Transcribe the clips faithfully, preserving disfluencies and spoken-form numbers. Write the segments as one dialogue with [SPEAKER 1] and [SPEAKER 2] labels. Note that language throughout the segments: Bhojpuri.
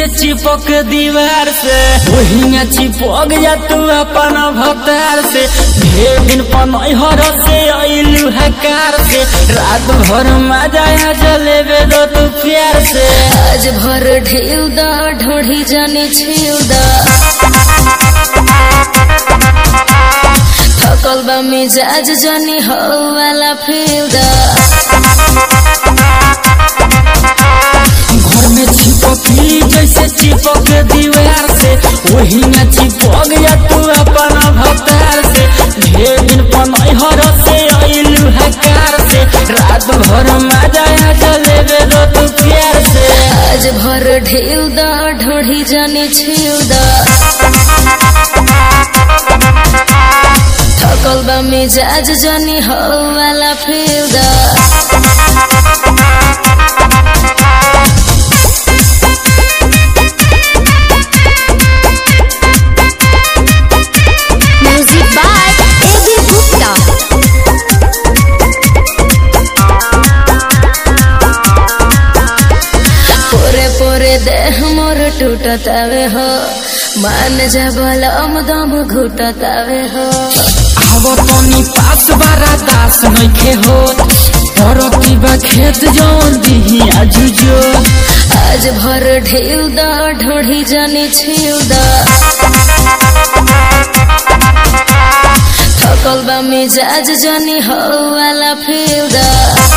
[SPEAKER 1] चिपक दीवार से वही में चिपक जा तू अपन भतार से। ढेर दिन पनहर से अइलू हकार से रात भर मजा आ जलेबे दो तू प्यार से।
[SPEAKER 2] आज भर ढेउ दा ढोढ़ी जाने छिउ दा थकल बा मिजाज जानी हो वाला फील दा।
[SPEAKER 1] घर में चिपकली जैसे चिपक दीवार से वही में चिपक जा तू अपन भतार से। ढेर दिन पनहर से अइलू हकार से रात भर मजा आ जलेबे दो तू प्यार से।
[SPEAKER 2] आज भर ढेउ दा ढोढ़ी जाने छिउ दा थकल बा मिजाज जानी हो वाला फील दा। देह मोर टूटतावे हो मान जबल दम घुटतावे हो।
[SPEAKER 1] आवो तनी पास बारा दास नइखे होत परती बा खेत जौन दिही आजुजो।
[SPEAKER 2] आज भर ढेउ दा ढोढ़ी जाने छिउ दा थकल बा मिजाज जानी हो वाला फील दा।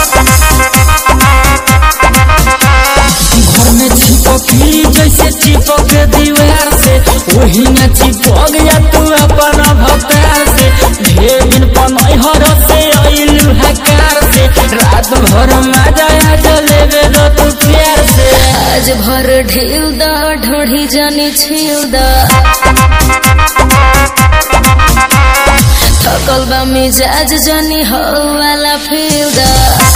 [SPEAKER 1] घर में चिपकली जैसे चिपक दीवार से वही में चिपक जा तू अपन भतार से। ढेर दिन पनहर से अइलू हकार से रात भर मजा आ जलेबे दो तू प्यार से।
[SPEAKER 2] आज भर ढेउ दा ढोढ़ी जाने छिउ दा थकल बा मिजाज जानी हो वाला फील दा।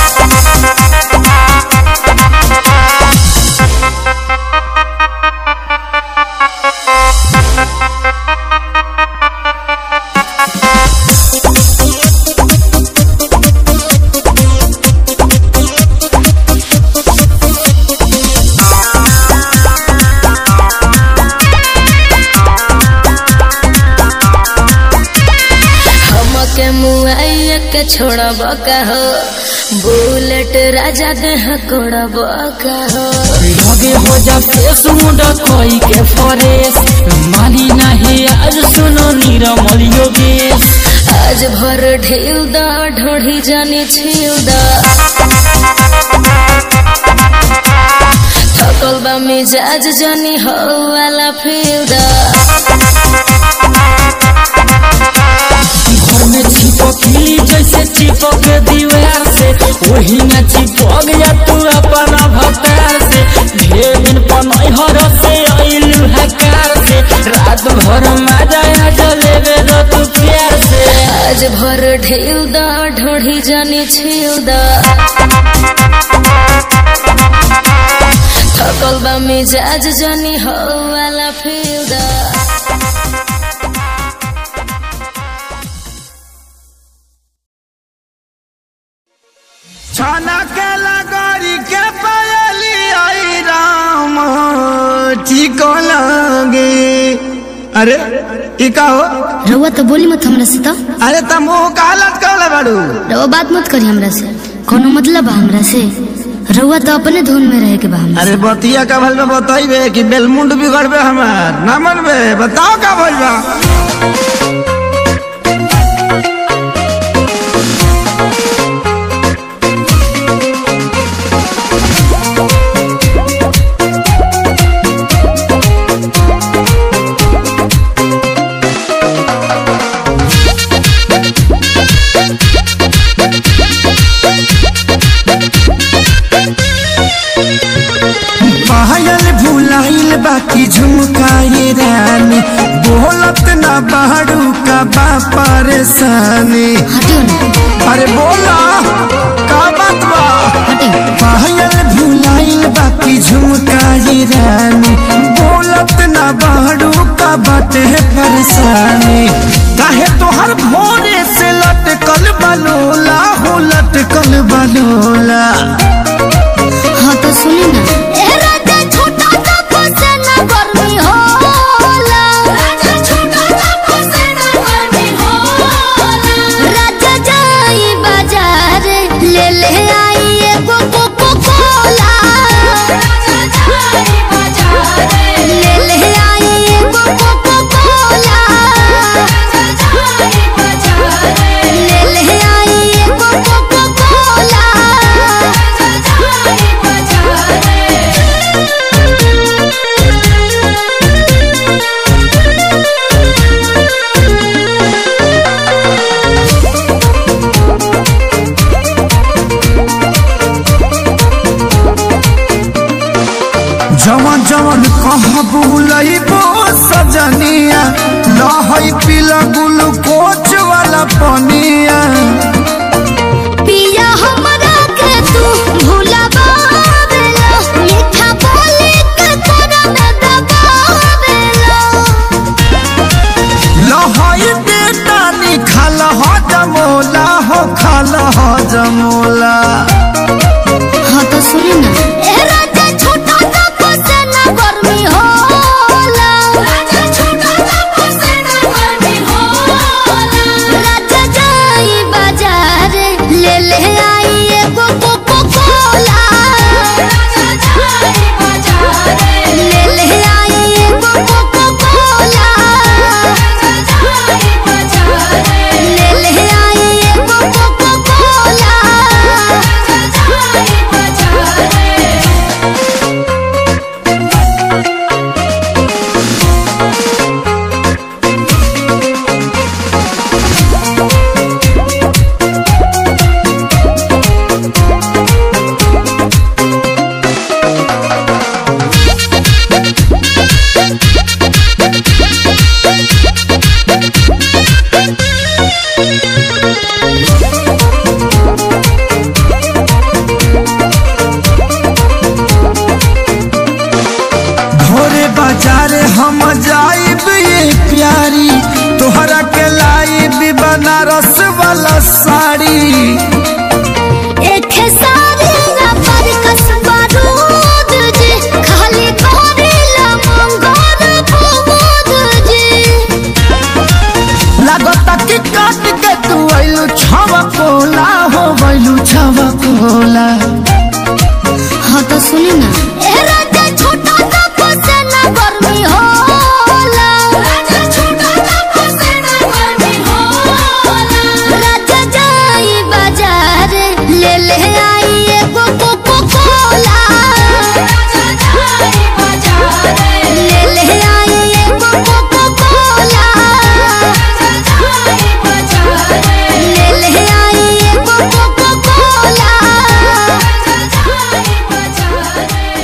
[SPEAKER 2] के मुआइया के छोड़ब का हो बुलेट राजा देह कोड़ब का हो।
[SPEAKER 1] लगे हो जा फेस मुंडा कोई के फरेस मानी नहीं आज सुनो निरमल योगेश।
[SPEAKER 2] आज भर ढेउ दा ढोढ़ी जाने छिउ दा थकल बा मिजाज जानी हो वाला फील दा।
[SPEAKER 1] घर में चिपकली जैसे चिपक दीवार से वही में चिपक जा तू अपन भतार से। ढेर दिन पनहर से अइलू हकार से रात भर मजा आ जलेबे दो तू प्यार से।
[SPEAKER 2] आज भर ढेउ दा ढोढ़ी जाने छिउ दा थकल बा मिजाज जानी हो वाला फील दा।
[SPEAKER 3] छाना के लगोरी के पायली आई राम ठीक लगे। अरे ई का हो
[SPEAKER 4] रउआ तो बोली मत हमरा से। तो
[SPEAKER 3] अरे तुम कालत कहले बाड़ू
[SPEAKER 4] रउआ बात मत करी हमरा से। कोनो मतलब बा हमरा से? रउआ तो अपने धुन में रहे के बा हमरा।
[SPEAKER 3] अरे बतिया का भल में बताइबे कि बेलमुंड बिगड़बे हमार ना मनबे। बताओ का भइल बा। बाकी झुमकाए रानी बोलत ना बाड़ू का बा परेशानी। अरे बोला का बात बा। पायल भुलाइल बाकी झुमकाए रानी बोलत ना बाड़ू का बाटे परेशानी। काहे तोहर भोरे से लटकल बलोला हो लटकल बलोला।
[SPEAKER 4] हाँ तो सुनी ना
[SPEAKER 3] पनिया
[SPEAKER 2] पिया हमरा के तू भुलावेला मीठा बोली के तोरा में दबावेला
[SPEAKER 3] लहई बेटा निखाल हो जमोला हो खाल हो जमोला।
[SPEAKER 4] हाँ तो सुनी ना
[SPEAKER 2] ए राजा छोटा सा फसेना गर्मी होला राजा छोटा सा फसेना गर्मी होला राजा जाई बाजार ले ले आई एगो कोको कोला राजा जाई बाजार ले ले आई एगो कोको कोला राजा जाई बाजार ले ले आई एगो कोको कोला राजा जाई बाजार।
[SPEAKER 3] भोरे बाजार हम जाइब ये प्यारी तोहरा के लाइब बनारस वाला साड़ी।
[SPEAKER 2] एक सारी ना पर कसबा रूद जी खाली करेला मंगोर फूद जी
[SPEAKER 3] लागता कि काट के तू आइलू छवा कोला हो गइलू छवा कोला।
[SPEAKER 4] हाँ तो सुनी ना
[SPEAKER 2] ए राजा छोटा सा फसेना गर्मी होला राजा छोटा सा फसेना गर्मी होला राजा जाई बाजार ले ले आई एगो कोको कोला राजा जाई बाजार ले ले आई एगो कोको कोला राजा जाई बाजार ले ले आई एगो कोको कोला राजा जाई बाजार।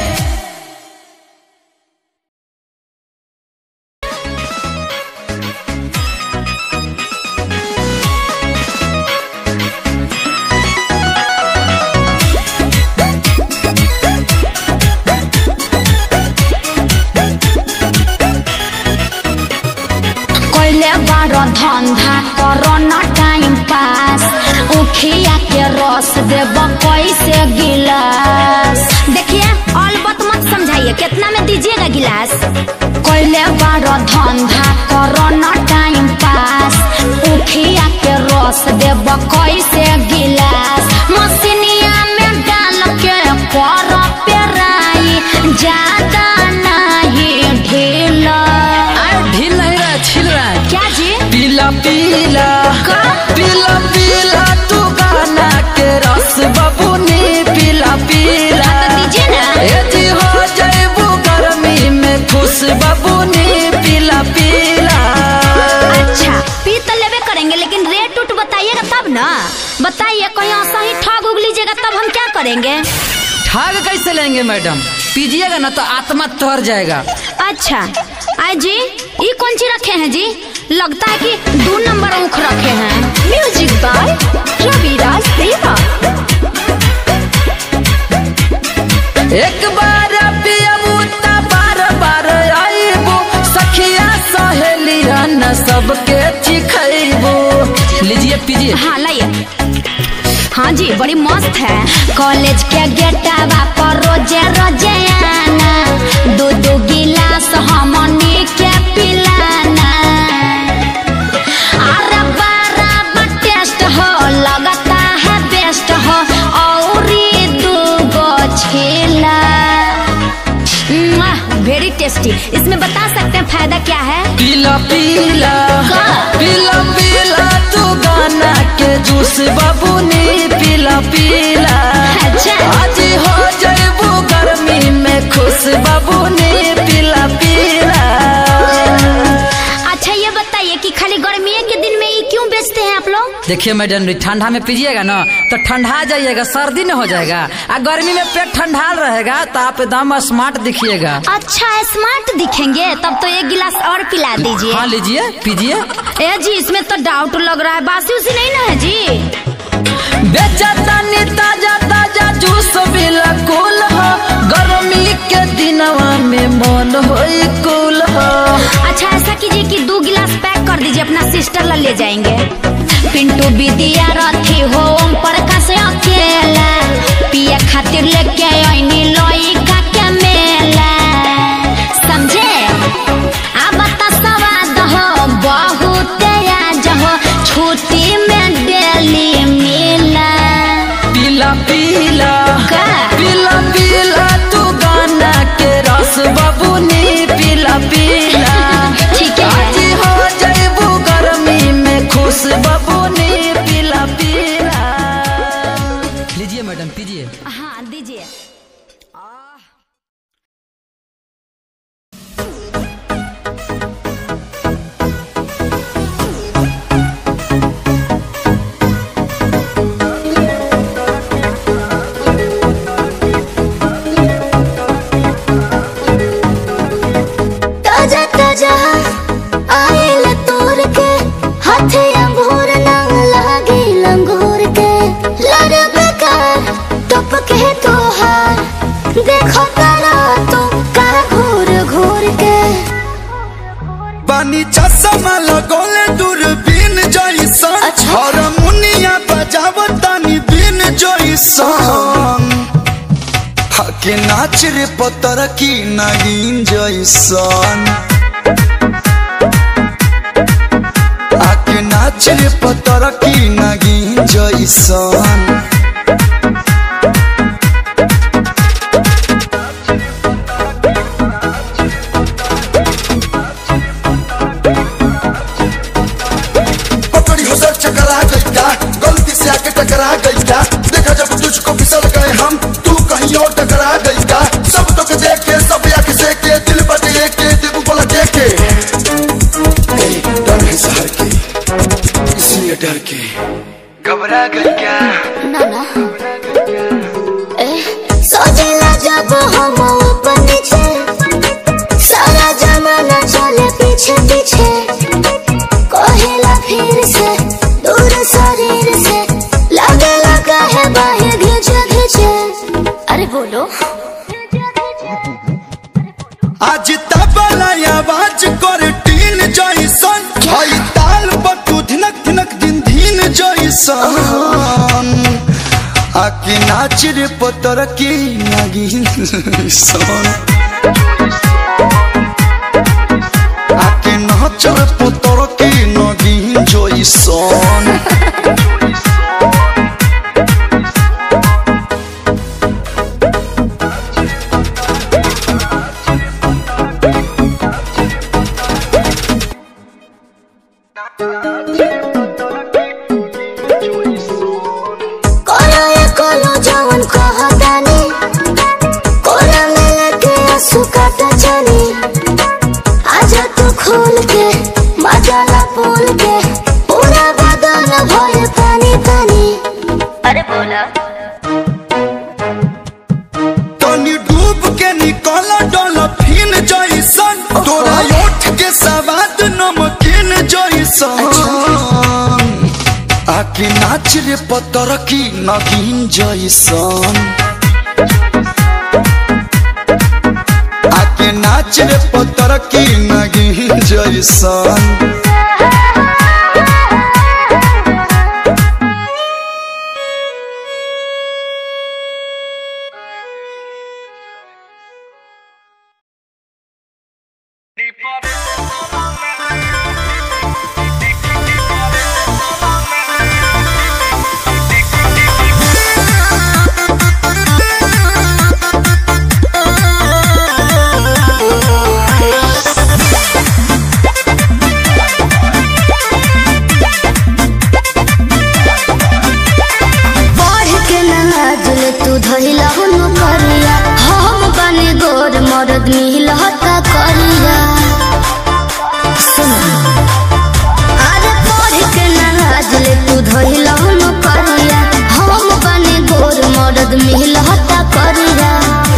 [SPEAKER 5] कोइले बारो धंधा करो न टाइम पास उखिया के रस देब कैसे गिलास। देखिए अलबत मत समझाइए कितना में दीजिएगा गिलास। कोइले बारो धंधा करो न टाइम पास उखिया के रस देब कैसे गिलास। मसीनिया में डाल के कर पेराई ज्यादा नहीं ढीला।
[SPEAKER 1] ढील नहीं रहा छिल रहा है।
[SPEAKER 5] क्या जी?
[SPEAKER 1] पीला पीला पीला पीला तू गाना के रस बबुनी पीला पीला
[SPEAKER 5] तो दीजिए ना।
[SPEAKER 1] ए जी हो जाइबू गर्मी में खुश बबुनी पीला पीला।
[SPEAKER 5] अच्छा पी तो लेवे करेंगे लेकिन रेट उट बताइएगा तब ना। बताइए कहीं ऐसा ही ठग उग लीजिएगा तब हम क्या करेंगे।
[SPEAKER 1] ठग कैसे लेंगे मैडम, पीजिएगा ना तो आत्मा तर जाएगा।
[SPEAKER 5] अच्छा आई जी ये कौन सी रखे हैं जी? लगता है कि दो नंबर ऊख रखे हैं। म्यूजिक बाय रविराज देवा।
[SPEAKER 1] एक बार पियबू त बार बार आईबू सखिया सहेलिया न सबके चिखैबू। लीजिए पीजिए।
[SPEAKER 5] हाँ लाइए। हाँ जी बड़ी मस्त है। कॉलेज के गेटवा पर रोजे रोजे आना दो दो गिलास हमनी के पिलाना। अरे बराबर टेस्ट हो लगता है बेस्ट हो और दो गो छीला। Very tasty. इसमें बता सकते हैं फायदा क्या है?
[SPEAKER 1] पीला पीला पीला पीला तू गाना के जूस बबुनी पीला पीला।
[SPEAKER 5] अच्छा
[SPEAKER 1] आज हो जाइबू गर्मी में खुश बबुनी पीला पीला।
[SPEAKER 5] अच्छा ये बताइए कि खाली गर्मी के दिन में ये क्यों बेचते हैं आप लोग?
[SPEAKER 6] देखिए मैडम ठंडा में पीजिएगा ना तो ठंडा जाइएगा, सर्दी न हो जाएगा। और गर्मी में पेट ठंडा रहेगा तो आप एकदम स्मार्ट दिखिएगा।
[SPEAKER 5] अच्छा स्मार्ट दिखेंगे, तब तो एक गिलास और पिला दीजिए।
[SPEAKER 6] हाँ लीजिए पीजिए।
[SPEAKER 5] ए जी इसमें तो डाउट लग रहा है, बासी उसी नहीं ना है जी?
[SPEAKER 6] बेचतानी ताजा ताजा जूस बिल्कुल हो, गर्मी के दिनवा में मन होई कूल हो।
[SPEAKER 5] अच्छा ऐसा कीजिए कि दो गिलास पैक कर दीजिए, अपना सिस्टर ला ले जाएंगे। पिंटू विद्या रथी हो ओम प्रकाश अकेला, पिया खातिर लेके आईनी लोई का के मेला, समझे? अब तो स्वाद हो बहुत आज हो, छुट्टी में डेली मिला।
[SPEAKER 6] पीला पीला
[SPEAKER 5] का?
[SPEAKER 6] पीला पीला तू गाना के रस बबुनी, पीला पीला
[SPEAKER 5] ठीक है।
[SPEAKER 6] आज हो जाइबू गर्मी में खुश बबुनी, पीला पीला। लीजिए मैडम पीजिए।
[SPEAKER 5] हाँ दीजिए।
[SPEAKER 2] ताजा ताजा आयल तोड़ के हाथे अंगूर नंग लागे लंगूर के लड़ बेकार टप के तोहार देखो तारा तो का घूर घूर के
[SPEAKER 7] पानी चश्मा लगोले दूरबीन जैसन,
[SPEAKER 2] अच्छा।
[SPEAKER 7] हारमोनिया बजावतानी बीन जैसन, हके नाच रे पतर की नगीन जैसन, आके नाच रे पतर की नगीन जैसन। पकड़ी हो सर चकरा गई क्या, गलती से आके टकरा गई क्या, देखा जब तुझको फिसल गए हम, तू कहीं और टकरा गई क्या, सब तो के देख के सब आके से के दिल बटे के दिल बोला के के डर है शहर के इसलिए डर के घबरा गई क्या?
[SPEAKER 2] ना ना ए सोचला जब हम ऊपर नीचे सारा जमाना चले पीछे पीछे, कहेला फिर से दूर शरीर से लगे लगा है बाहर घिंचे घिंचे। अरे बोलो
[SPEAKER 7] आज तबला आवाज कर टीन जैसन, हई ताल बटू धिनक धिनक दिन धीन जैसन, आके नाच रे पतर की नगीन जैसन, आके नाच रे पतर की नगीन जैसन।
[SPEAKER 2] कोलो ये कोलो जवन कहतानी, कोला में लेके आंसू काटा जानी, आजा तू खोल के मजाला बोल के पूरा बदन भरे पानी पानी। अरे बोला
[SPEAKER 7] तनी डूब के निकल डॉल्फिन जैसन, तोरा ओठ के सवाद नमकीन जैसन, आके नाच रे पतर की नगीन जैसन, आके नाच रे पतर की नगीन जैसन।
[SPEAKER 2] मरद मिलता करिया सुन अरे पढ़ के नाज ले धइला न करिया हम बने गोर मर्द मिलता करिया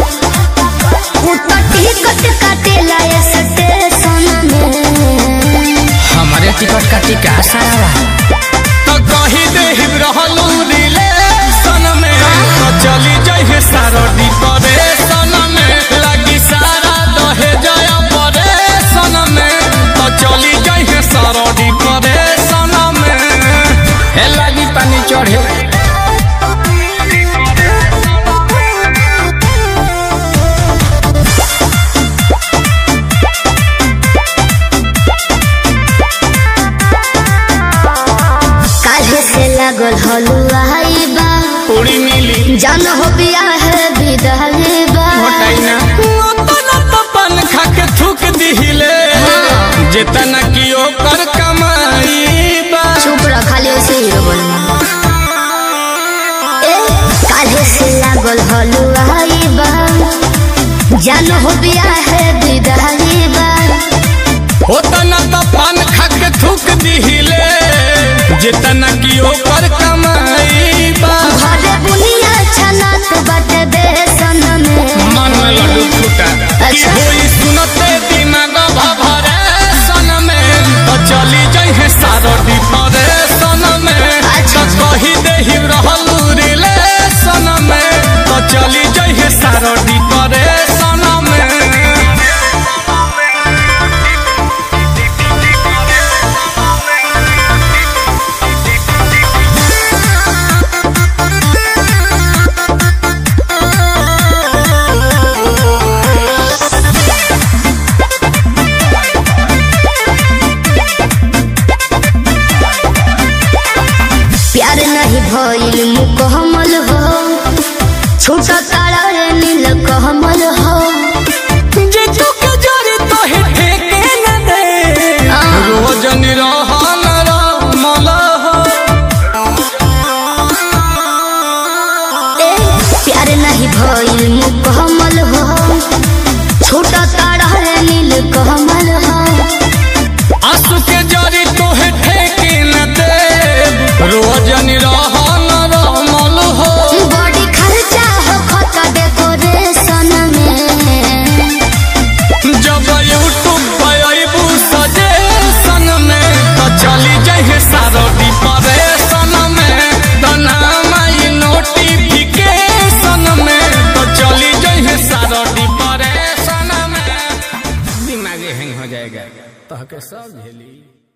[SPEAKER 2] उतटी कट काटेला स्टेशन में
[SPEAKER 1] हमारे टिकट का टिका सारा तो कही दे रहलू रिलेशन में तो चली जाइए सारा डिप्रेशन में लगी सारा दहे जाया परेशन में तो चली जाइए सारा डिप्रेशन में हे लगी पानी चढ़े
[SPEAKER 2] लागल हलुआई बा
[SPEAKER 1] पूरी मिली
[SPEAKER 2] जान हो बिया है विदाई बा
[SPEAKER 1] मोटाइना ओतना तो पन खा के थूक दिहिले जेतना कियो कर कमाई बा
[SPEAKER 2] चुप रह खाली ऐसे ही बोल ए काहे से लागल हलुआई बा जान हो बिया है विदाई बा
[SPEAKER 1] ओतना तो पन खा के थूक दिहिले जेतना कियो कर कमाई बा
[SPEAKER 2] घरे बुनिया छनात बाटे बेसन में
[SPEAKER 1] मन में लड्डू फूटा कि होई सुनते दिमाग भभरे सन में तो चली जाइए सारो डिप्रेशन में तो कही देहि रहलू रिलेशन में तो चली जाइए सारो डिप्रेशन में
[SPEAKER 2] भइल मुकहमल हो छोटा तारा रे नील कहमल हो
[SPEAKER 1] जे तू के जरी तो हे ठेके न दे रोज निरहन रमल हो
[SPEAKER 2] ए प्यार नहीं भइल मुकहमल हो छोटा तारा रे नील कहमल हो
[SPEAKER 1] आंसू के जरी तो हे ठेके न दे रोज निरहन के सब झेली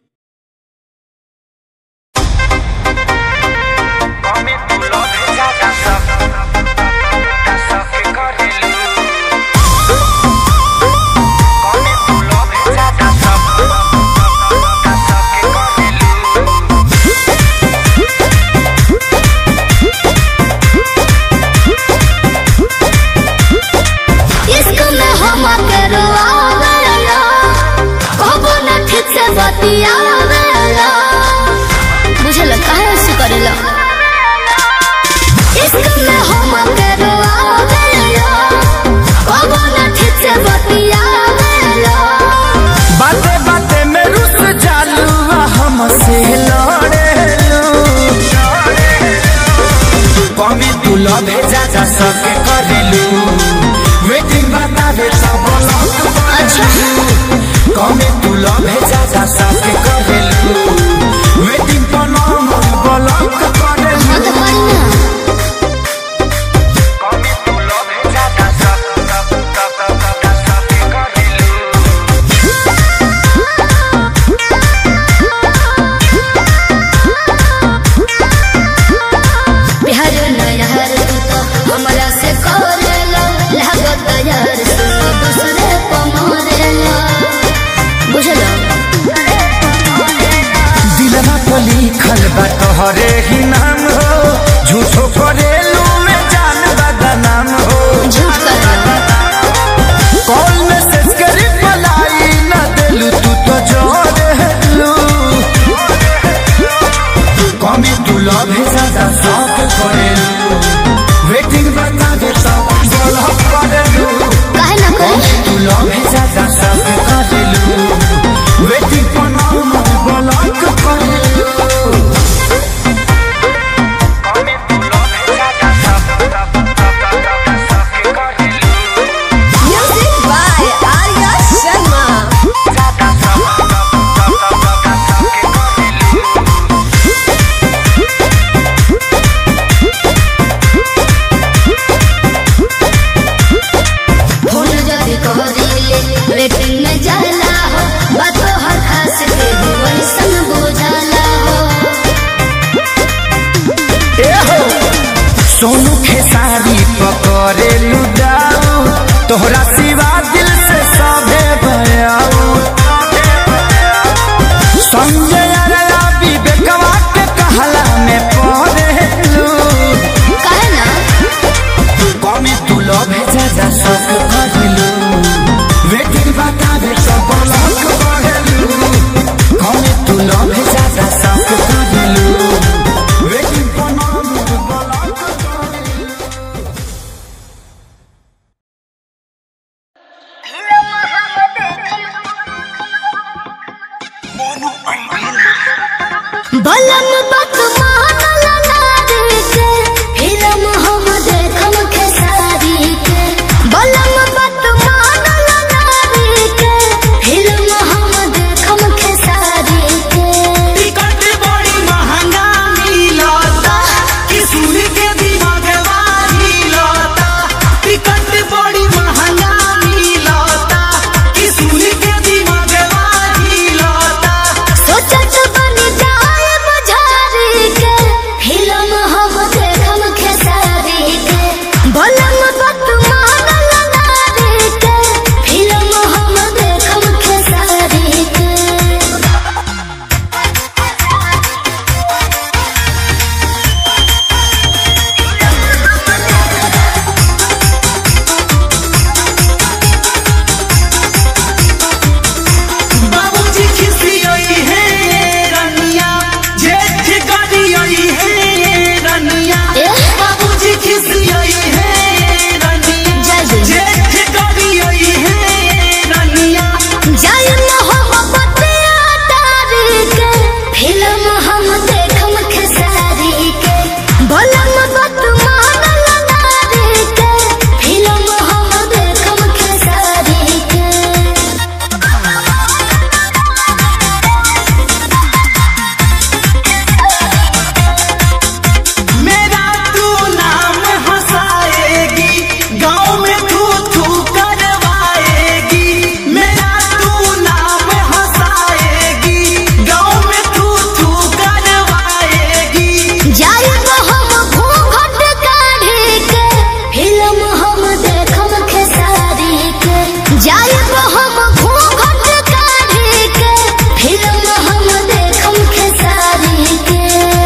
[SPEAKER 2] बुझल काहे ऐसे करेला इश्क में हम करो आवेला कबो न ठीक से बतियावेला
[SPEAKER 1] बाते बाते में रुस जालू हमसे लड़ेलू कमी तू लभे जा जा सके करेलू वेटिंग बतावे सब लोग
[SPEAKER 2] अच्छा
[SPEAKER 1] कमी तू लभे जा जा सके करेलू वेटिंग तो नाम ब्लॉक करेलू
[SPEAKER 2] हां तो करी ना
[SPEAKER 1] कमी तू लभे जा जा सके करेलू
[SPEAKER 2] बिहार नया हर तो हमरा से करेला लागत यार सुनो दूसरे को मारेला बुझल
[SPEAKER 1] दिलवा को लिखल बा तोहरे ही नाम हो झूठो करेलू में जान बदनाम हो
[SPEAKER 2] झूठ करला
[SPEAKER 1] कॉल मैसेज करी पलाई न देलू तू तो जोड़ेलू कमी तू लभे ज्यादा शौक करेलू वेटिंग बता दे सब ब्लॉक करेलू
[SPEAKER 2] काहे ना करे
[SPEAKER 1] तू लभे ज्यादा शौक करेलू वेटिंग पर नाम ब्लॉक करेलू
[SPEAKER 2] बलम बात मानला नारी के फिल्म हम देखम खेसारी के बलम बात मानला नारी के फिल्म हम देखम खेसारी के
[SPEAKER 1] टिकट बड़ी महंगा मिलता कि सुन के दिमाग हिलता टिकट बड़ी महंगा मिलता कि सुन के दिमाग हिलता
[SPEAKER 2] सोचत बन जाए बजारी के फिल्म हम देखम खेसारी के बलम बात मानला नारी के फिल्म हम देखम खेसारी के
[SPEAKER 1] बाबूजी खिसियई है रनिया जेठ गरियई है रनिया बाबूजी खिसियई है रनिया जेठ गरियई है रनिया
[SPEAKER 2] जय मोहब्बत तारी के फिल्म हम देखम खेसारी के बलम बात मानला नारी के फिल्म हम देखम खेसारी के
[SPEAKER 1] मेरा तू नाम हंसाएगी गाँव में थू थू करवाएगी मेरा तू नाम हंसाएगी गाँव में थू थू करवाएगी
[SPEAKER 2] जय हम घूंघट काढ़ी के फिल्म हम देखम खेसारी के जय हम घूंघट काढ़ी के फिल्म हम देखम खेसारी के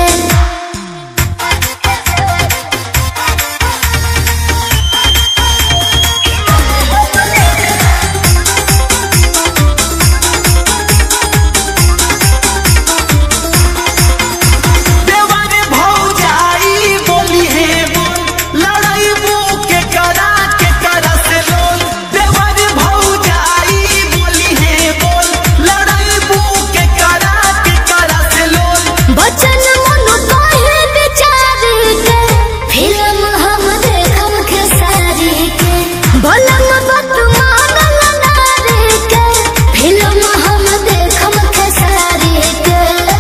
[SPEAKER 1] देवर भौजाई बोली है बोल लड़ाई के करा के करा से लोल देवर भौजाई बोली है बोल लड़ाई के करा के करा से लोल
[SPEAKER 2] बचन मनु तोहे बेचारी के फिल्म हम देखम खेसारी के बलम बात मानला नारी के फिल्म हम देखम खेसारी के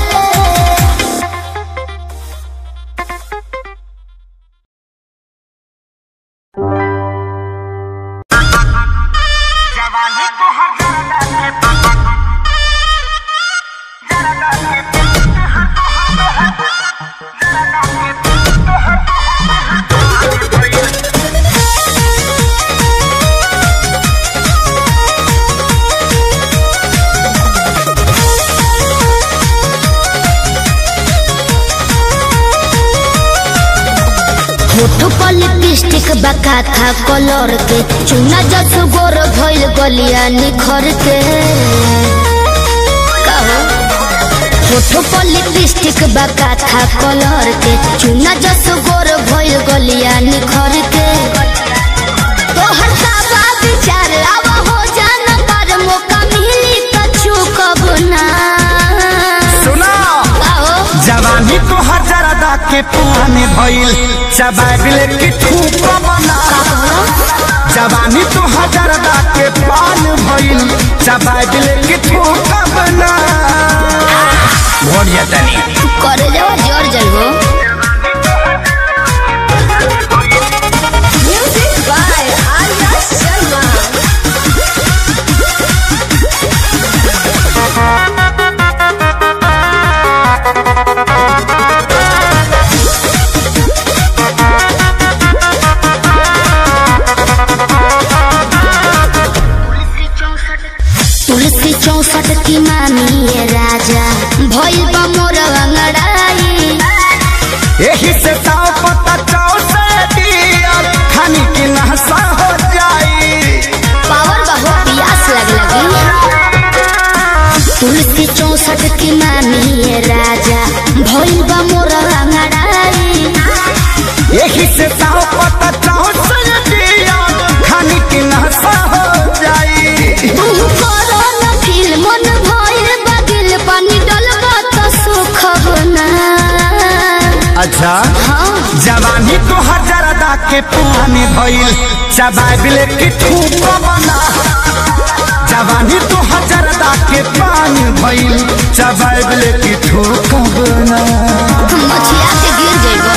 [SPEAKER 2] होठ पर लिपस्टिक बका था कलर के चुना जस गोर भइल गलिया निखर के कहो होठ पर लिपस्टिक बका था कलर के चुना जस गोर भइल गलिया निखर के तोहर साबा विचार आवा हो जाना पर मौका मिली कछु कब ना
[SPEAKER 1] सुना
[SPEAKER 2] कहो
[SPEAKER 1] जवानी तो हजारदा के पुराने भइल चबाबिल की ठूक बना जवानी तो हजारदा के पान भइल चबाबिल की ठूक बना भोरिया तनी
[SPEAKER 2] करे जाओ जोर जइबो म्यूजिक बाय आर्या शर्मा तुलसी चौसठ की मामी ये राजा भइल बा मोर अंगड़ाई
[SPEAKER 1] यही से ताव पता चाव से दिया खानी की नहसा हो जाई
[SPEAKER 2] पावर बहु प्यास लग लगी तुलसी चौसठ की मामी ये राजा भइल बा मोर अंगड़ाई
[SPEAKER 1] यही से ताव पता चाव से दिया खानी की नहसा हो जाई
[SPEAKER 2] तू करो न फिल्म मन भइल बगिल पानी डलबा त सुख बना
[SPEAKER 3] अच्छा
[SPEAKER 2] हाँ
[SPEAKER 3] जवानी तो हजारदा के पानी भइल चबाइले की ठूक बना जवानी तो हजारदा के पानी भइल चबाइले की ठूक बना
[SPEAKER 2] मछिया के गिर जाइबो।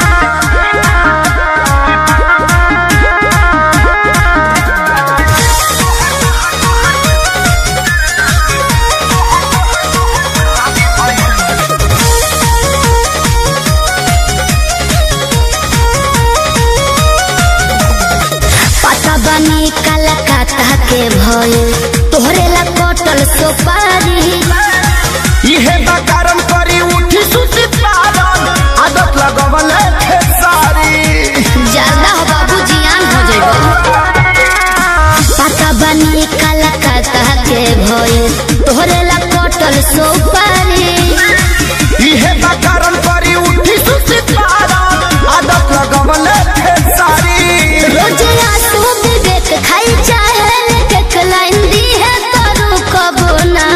[SPEAKER 2] बनी कलकत्ता के भइल तोहरे ला कटल सुपारी
[SPEAKER 3] इहे बकारम करी उठी सुती पालन आदत लगवल खेसारी
[SPEAKER 2] ज्यादा हो बाबू जियान हो जाइबो। पता बनी कलकत्ता के भइल तोहरे ला कटल सुपारी
[SPEAKER 3] इहे बकारम करी उठी सुती पालन आदत लगवल खेसारी
[SPEAKER 2] रोजे आंसू विवेक खाई चाहे लेके क्लाइन दी है तरू कबो ना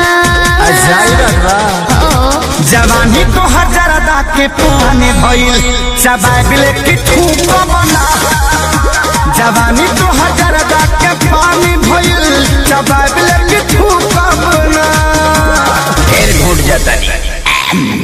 [SPEAKER 3] जवानी तो हजारदा के पानी भइल चबाइले की ठूक बना जवानी तो हजारदा के पानी भइल चबाइले की ठूक बना फिर घुट जाता नहीं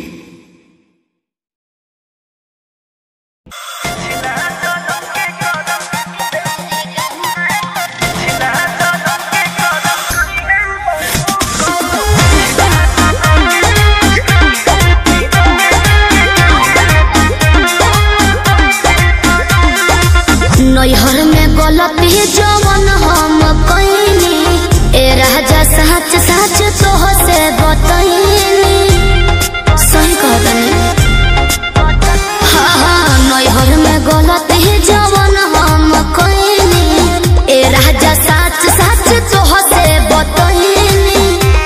[SPEAKER 2] नैहर में गलती जवन हम कइनी ए राजा सच सच तोह से बतइनी सही कहतनी हाँ हाँ नैहर में गलती जवन हम कइनी ए राजा सच सच तोह से बतइनी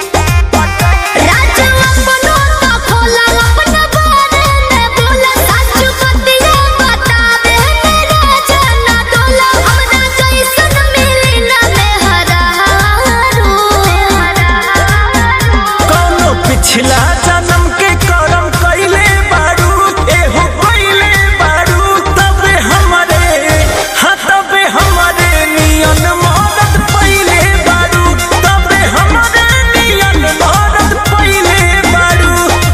[SPEAKER 2] राजा अपनो तो खोला अपना बारे में बोला सच बतिया बतावे
[SPEAKER 1] पिछला जन्म के करम कइले बारू एहो कइले बारू तबे हमरे हाँ तबे हमरे नियन मदद पइले बारू तबे हमरे नियन मदद पइले बारू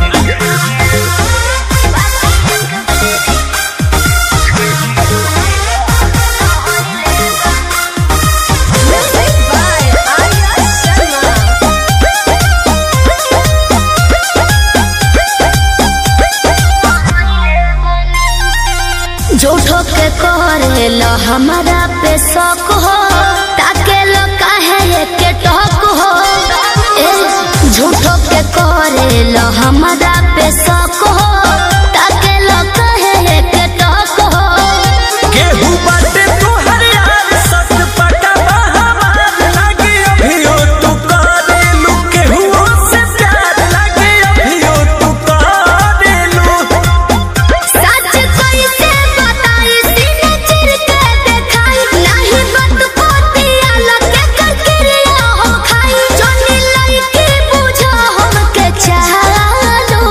[SPEAKER 2] झूठो के करेला हमारा पे शौक हो ताके लो काहे के टोक हो ए झूठो के करेला हमारा पे शौक हो ताके लो काहे के टोक हो
[SPEAKER 1] केहू बाटे तोहर यार सच पटा हमार लागे अभियो तू करेलू केहू से प्यार लागे अभियो तू करेलू
[SPEAKER 2] सच कैसे बताई सीने चिर के देखाई नहीं बत पोतिया लगे ककरिया हो खाई जोनी लइकी बुझो हमके चालो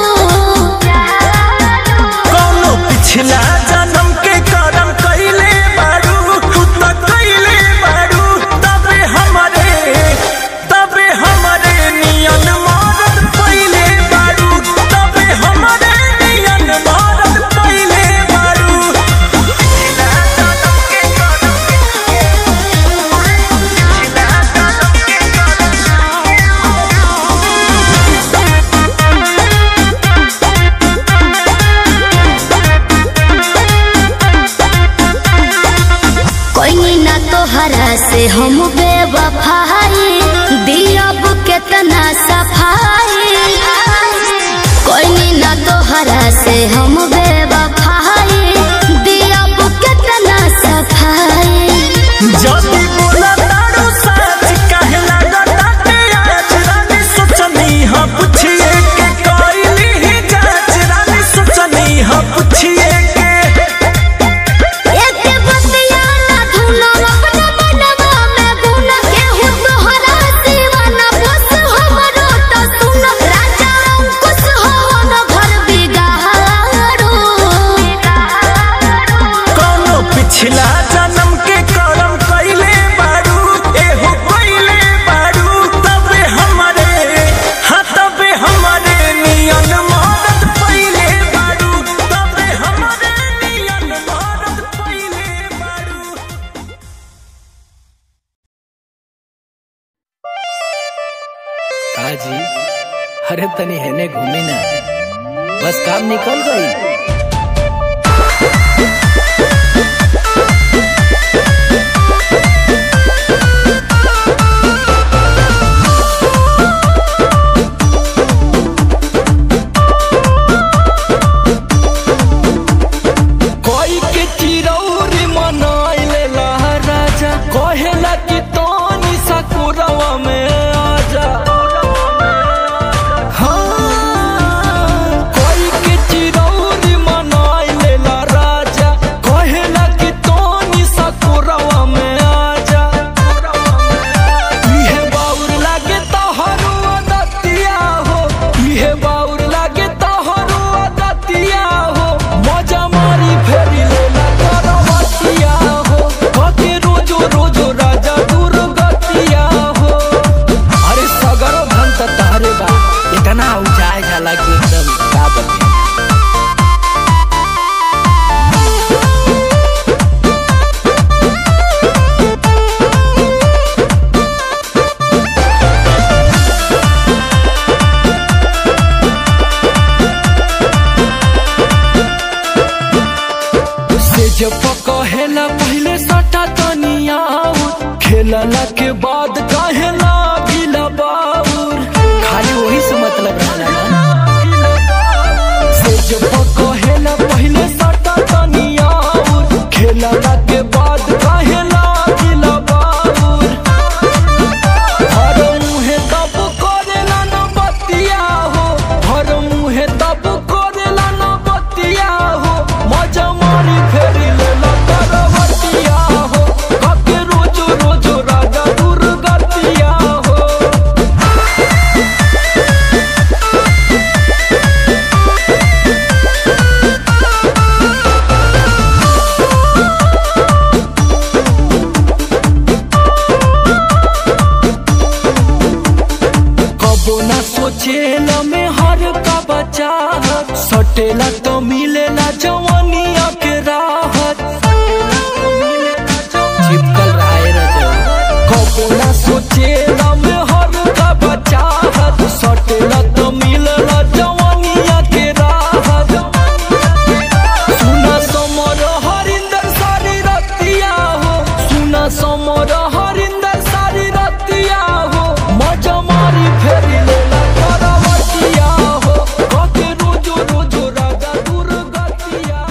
[SPEAKER 1] कौनो पिछला जन्म के करम कइले बारू तू तो कइले बारू तबे हमरे तबे हमरे नियन मदद पइले बारू तबे हमरे नियन मदद पइले बारू पिछला जन्म के करम
[SPEAKER 2] कोई ना तोहरा से हम बेवफाई दियब केतना सफाई कोई ना तोहरा से हम बेवफाई दियब केतना सफाई
[SPEAKER 1] जदी बोला तारू सच काहे लागत आज रानी सोचनी हा पूछिए के कइली ही जांच रानी सोचनी हा पूछिए के
[SPEAKER 2] एक बतिया ना धुनो अपना मनवा में गुन केहू तोहरा सिवा ना बस हमरो तो सुन राजा अंकुश हो न घर बिगाड़ो
[SPEAKER 6] अरे तनी हेने घूमी ना, बस काम निकल गई। जब कहेला पहले सटा तनिया खेलला के बाद कहेला गिला बाउर, खाली वही से मतलब रहला से। जब कहेला पहले सटा तनिया खेलला के बाद कहेला गिला बाउर, हर मुहे तब करेला न बतिया हो, हर मुहे तब करेला न बतिया हो, मजा मारी फेरी सोचेला में हर का बचा सटेला तो मिलेला जवानिया के राहत, चिपकल रहे रजो कबो ना सोचेला में हर का बचा सटेला तो मिलेला जवानिया के राहत। सुना समर हरिंदर सारी रतिया हो, सुना समर हरिंदर सारी रतिया हो, मजा मारी फेरी रोजो रोजो राजा दुर्गतिया।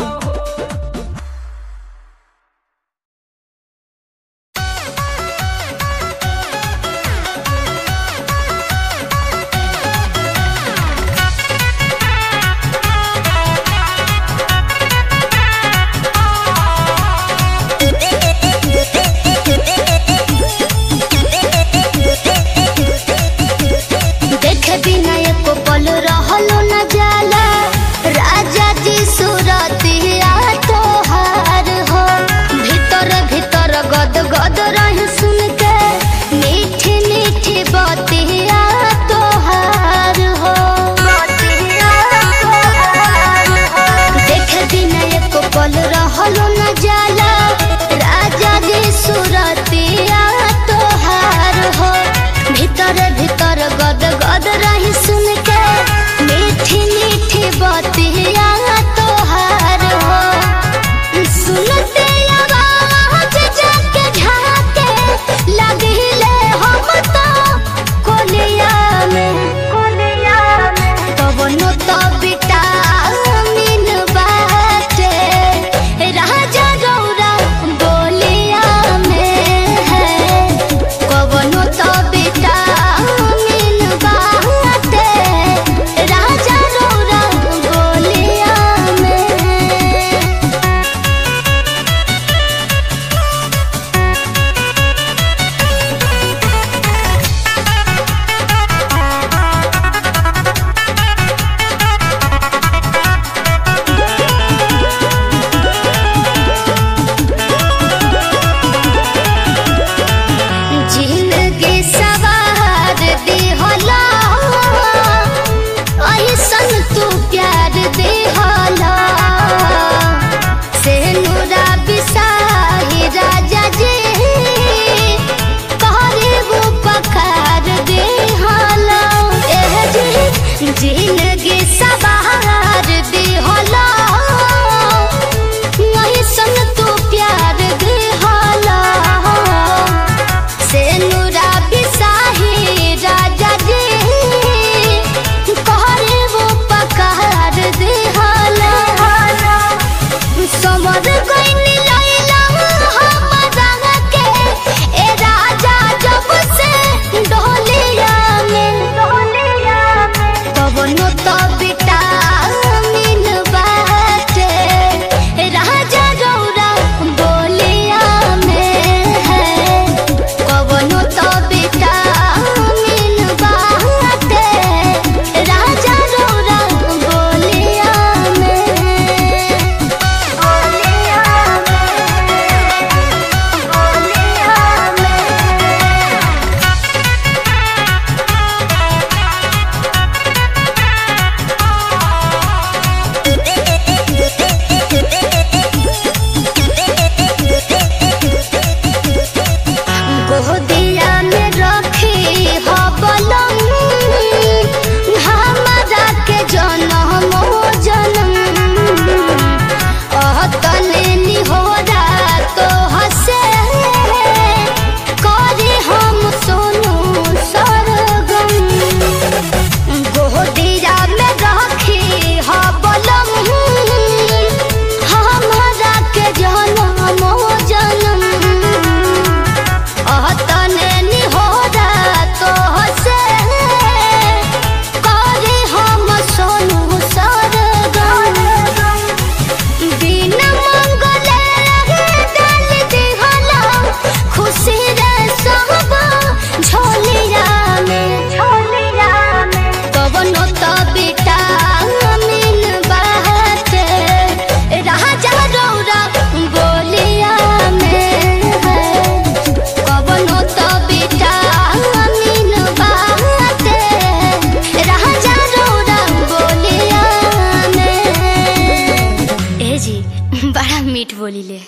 [SPEAKER 4] मीठ बोली ले।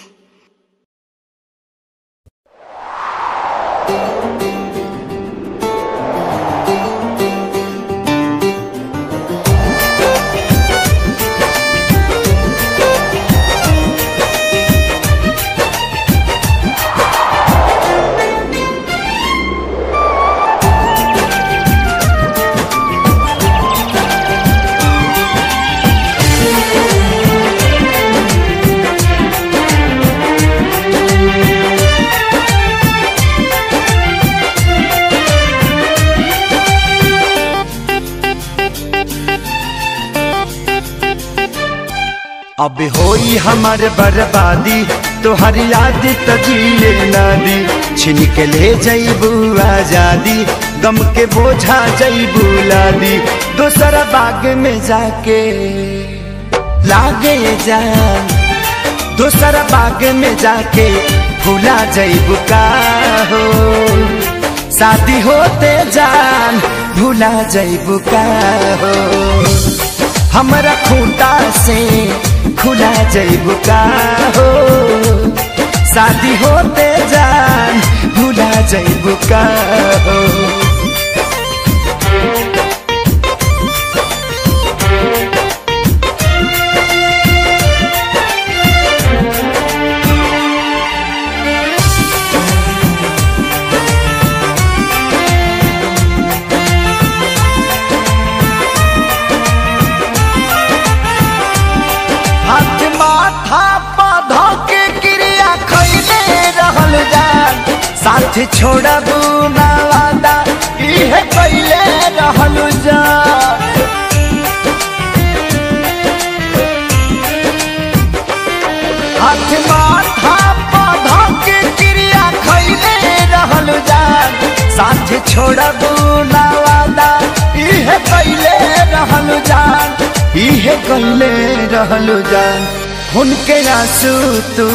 [SPEAKER 3] अब होई हमार बर्बादी तोहर याद तजिए नादी छिन के ले जईबू आजादी गम के बोझा जईबू लादी दोसरा बाग में जाके लागे जान दोसरा बाग में जाके भूला जईबू का हो शादी होते जान भूला जईबू का हो हमरा खूंटा से खुला जईबू का हो शादी होते जान भूला जईबू का हो साथ छोड़बू ना वादा इहे पहले रहलू जा हाथ माथा पौधा के क्रिया खैले रहलू जा साथ छोड़बू ना वादा इहे पहले रहलू जान इहे पहले रहलू जान उनके आंसू तू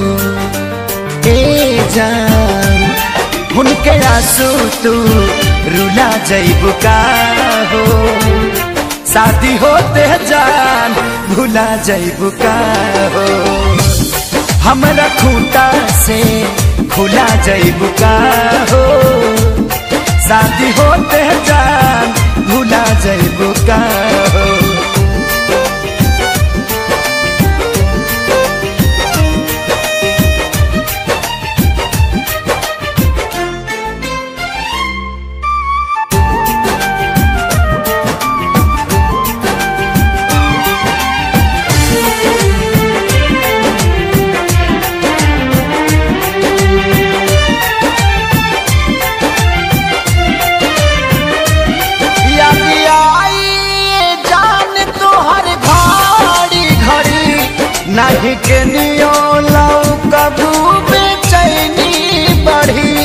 [SPEAKER 3] ए जान उनके आंसू तू रुला जईबू का हो शादी होते जान भूला जईबू का हो हमरा खूंटा से खुला जईबू का हो शादी होते जान भूला जईबू का हो नहीं के नियो लाऊ कबू बेचैनी बढ़ी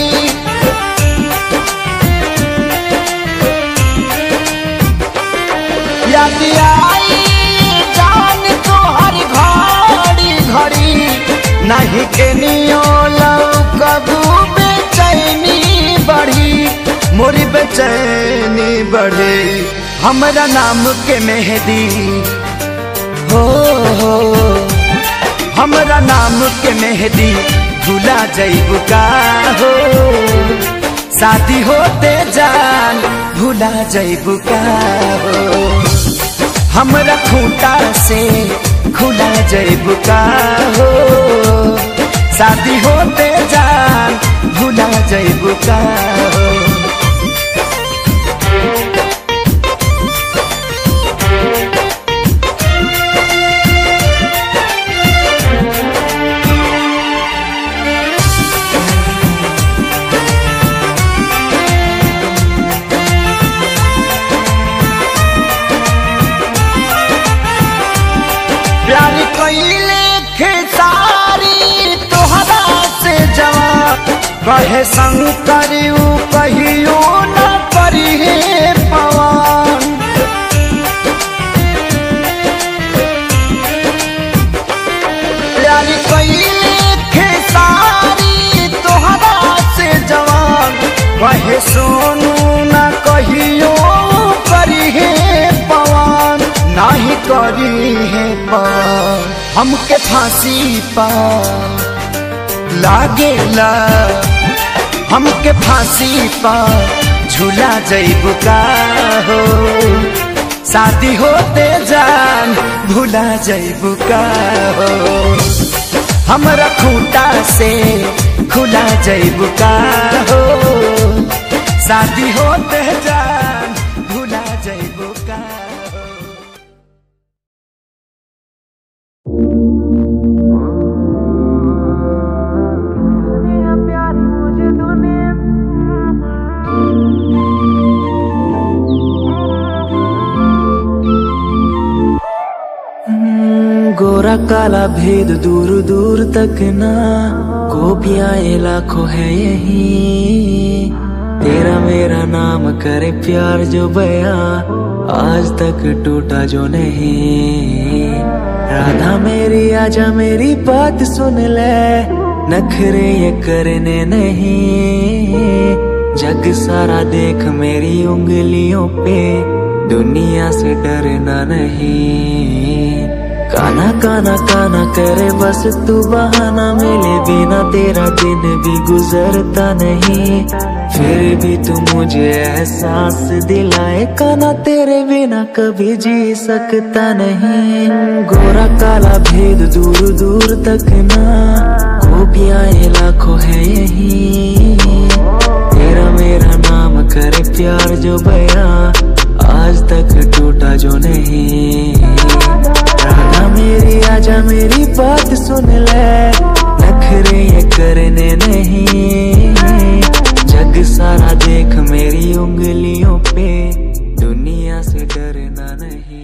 [SPEAKER 3] याद आई जान तोहर घड़ी घड़ी नहीं के नियो लाऊ कबू बेचैनी बढ़ी मोरी बेचैनी बढ़ी हमरा नाम के मेहदी हो हो हमरा नाम के मेहदी भूला जईबू का हो शादी होते जान भूला जईबू का हो हमरा खूंटा से खुला जईबू का हो शादी होते जान भूला जईबू का हो प्यार कइले खेसारी तोहरा से जवाब कहे संग करियो कहियो न करिहे पवन प्यार कइले खेसारी तोहरा से जवाब कहे सोनू न कहियो करिहे पवन नाही करी है पवन हमके फांसी पा लागेला, हमके फांसी पा झूला जइबू का हो, शादी होते जान भूला जइबू का हो, हमरा खूंटा से खुला जइबू का हो, शादी होते जान भूला जइबू का हो।
[SPEAKER 6] गोरा काला भेद दूर दूर तक ना, गोपियाँ लाखों है यही, तेरा मेरा नाम करे प्यार जो बया, आज तक टूटा जो नहीं। राधा मेरी आजा मेरी बात सुन ले, नखरे ये करने नहीं, जग सारा देख मेरी उंगलियों पे, दुनिया से डरना नहीं। काना काना काना करे बस तू बहाना, मिले बिना तेरा दिन भी गुजरता नहीं, फिर भी तू मुझे एहसास दिलाए, काना तेरे बिना कभी जी सकता नहीं। गोरा काला भेद दूर दूर तक ना, खूबियाँ लाखों है यही, तेरा मेरा नाम करे प्यार जो बया, आज तक टूटा जो नहीं। राधा मेरी आजा मेरी बात सुन ले, नखरे ये करने नहीं, जग सारा देख मेरी उंगलियों पे, दुनिया से डरना नहीं।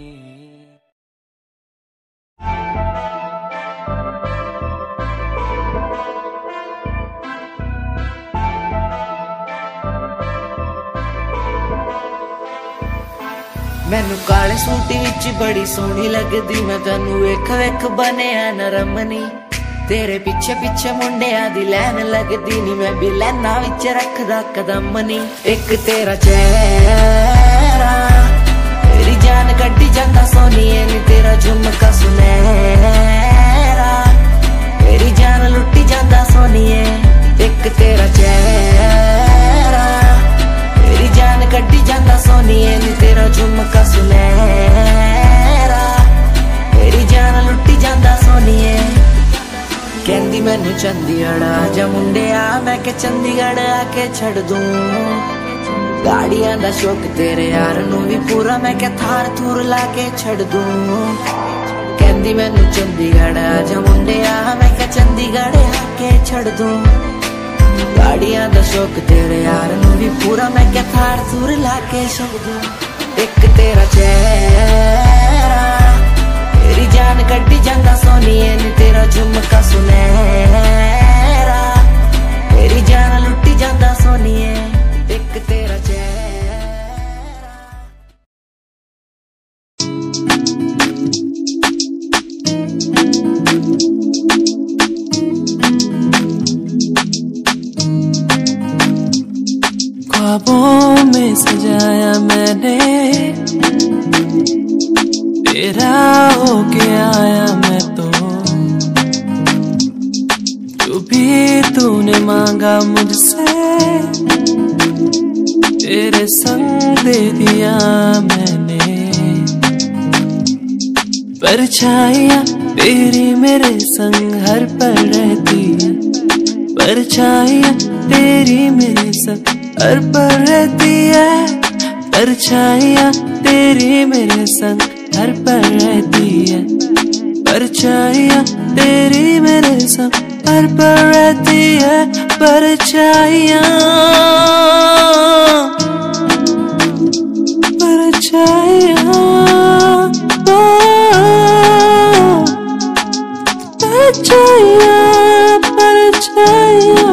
[SPEAKER 8] मैनू काले सूटी विच बड़ी सोहनी लगदी, मैं तैनू वेख वेख बनिया नरमनी, तेरे पीछे पीछे मुंडिया दी लैन लगदी नी, मैं भी लैना विच रखदा कदम नी। एक तेरा चेहरा तेरी जान कड्डी जांदा सोनिए नी, तेरा झुमका सुनहरा तेरी जान लुट्टी जांदा सोनिए। एक तेरा चेहरा तेरी जान कड्डी जांदा सोनिए नी, तेरा झुमका सुनहरा तेरी जान लुट्टी जांदा सोनिए। कहंदी मैनू चंडीगढ़ आजा मुंडिया, मैं के चंडीगढ़ आके छड़ दूं, गाड़ियां दा शौक तेरे यार नू भी पूरा, मैं के थार थूर लाके छड़ दूं। कहंदी मैनू चंडीगढ़ आजा मुंडिया, मैं के चंडीगढ़ आके छड़ दूं, गाड़ियां दा शौक तेरे यार नू भी पूरा, मैं क्या थार थूर लाके छड़ दूं। एक तेरा चेहरा तेरी जान कड्डी जांदा सोनिए नी, तेरा झुमका सुनहरा तेरी जान लुट्टी जांदा सोनिए। एक तेरा चेहरा
[SPEAKER 6] ख्वाबों में सजाया मैंने, तेरा होके आया मैं तो, जो भी तूने मांगा मुझसे, तेरे संग दे दिया मैंने। परछाइयाँ तेरी मेरे संग हर पल रहती है, परछाइयाँ तेरी मेरे संग हर पल रहती है, परछाइयाँ तेरी मेरे संग हर पल रहती है, परछाइयाँ तेरी मेरे संग हर पल रहती है। परछाइयाँ परछाइयाँ परछाइयाँ परछाइयाँ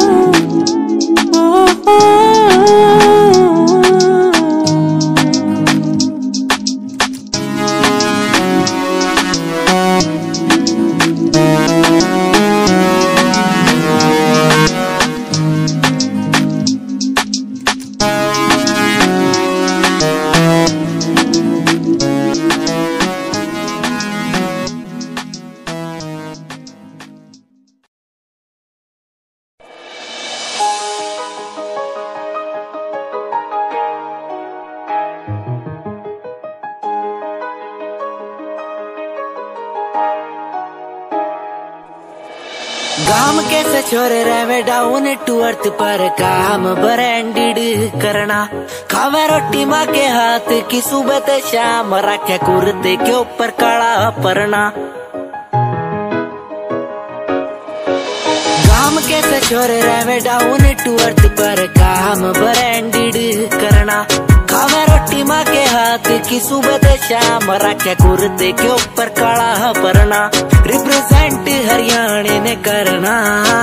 [SPEAKER 8] गाम कैसे छोरे रहे डाउन टू अर्थ पर काम ब्रांडेड करना खावे रोटी माँ के हाथ की सुबह ते शाम रखे कुर्ते के ऊपर काला परना गाम कैसे छोरे रहे डाउन टू अर्थ पर काम ब्रांडेड करना खावे रोटी माँ के हाथ की सुबह ते शाम रखे कुर्ते के ऊपर काला परना रिप्रेजेंट हरियाणा ने करना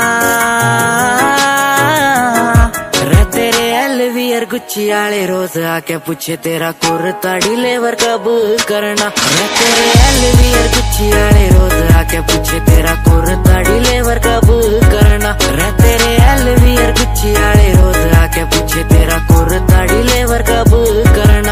[SPEAKER 8] रे तेरे एलवीआर गुच्ची आले रोज आके पूछे तेरा कुर्ता डिलीवर कब करना रे तेरे एलवीआर गुच्ची आले रोज आके पूछे तेरा कुर्ता डिलीवर कब करना रे तेरे एलवीआर गुच्ची आले रोज आके पूछे तेरा कुर्ता डिलीवर कब करना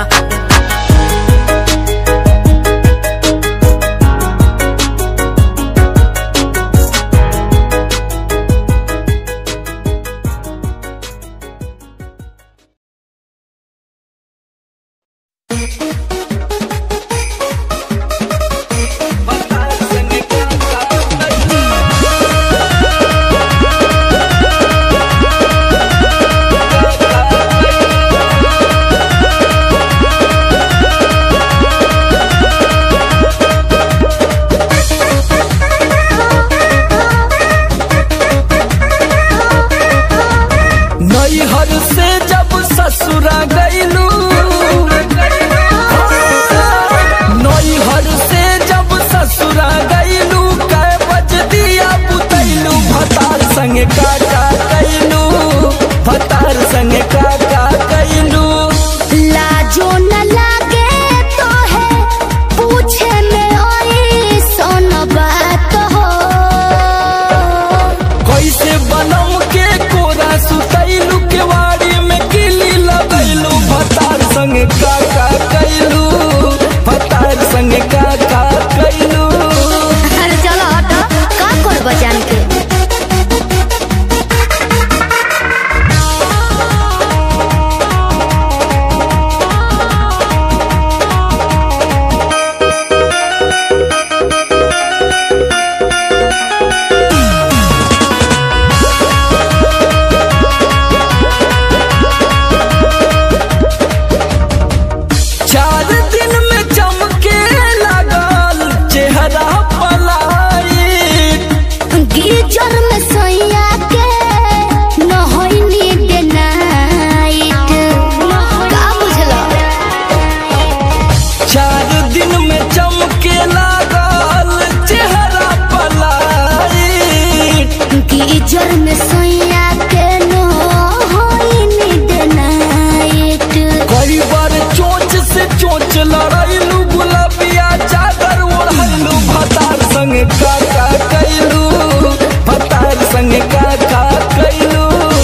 [SPEAKER 1] ससुरा गईलू नैहर से जब ससुरा गईलू कै बज दिया बुतैलू भतार संगे काका कैलू भतार संगे काका कैलू
[SPEAKER 2] लाजो न लागे तो है पूछे में ओए सोन बात हो
[SPEAKER 1] कैसे बनम के कोरा सुतैलू के वाड़ी में किली लगैलू भतार संगे काका कैलू भतार संगे काका कैलू
[SPEAKER 2] अरे चलो हटो का कर बजान के
[SPEAKER 1] चार दिन में चमके लगल चेहरा पलाई
[SPEAKER 2] गीजर में सैया के न होइनी डे नाइट का बुझला
[SPEAKER 1] चार दिन में चमके लगल चेहरा पलाई
[SPEAKER 2] गीजर में सैया के न होइनी डे नाइट
[SPEAKER 1] कई बार चोंच से चोंच लड़ाइलू गुलाबिया चादर ओढ़लू भतार संगे काका कैलू भतार संगे काका कैलू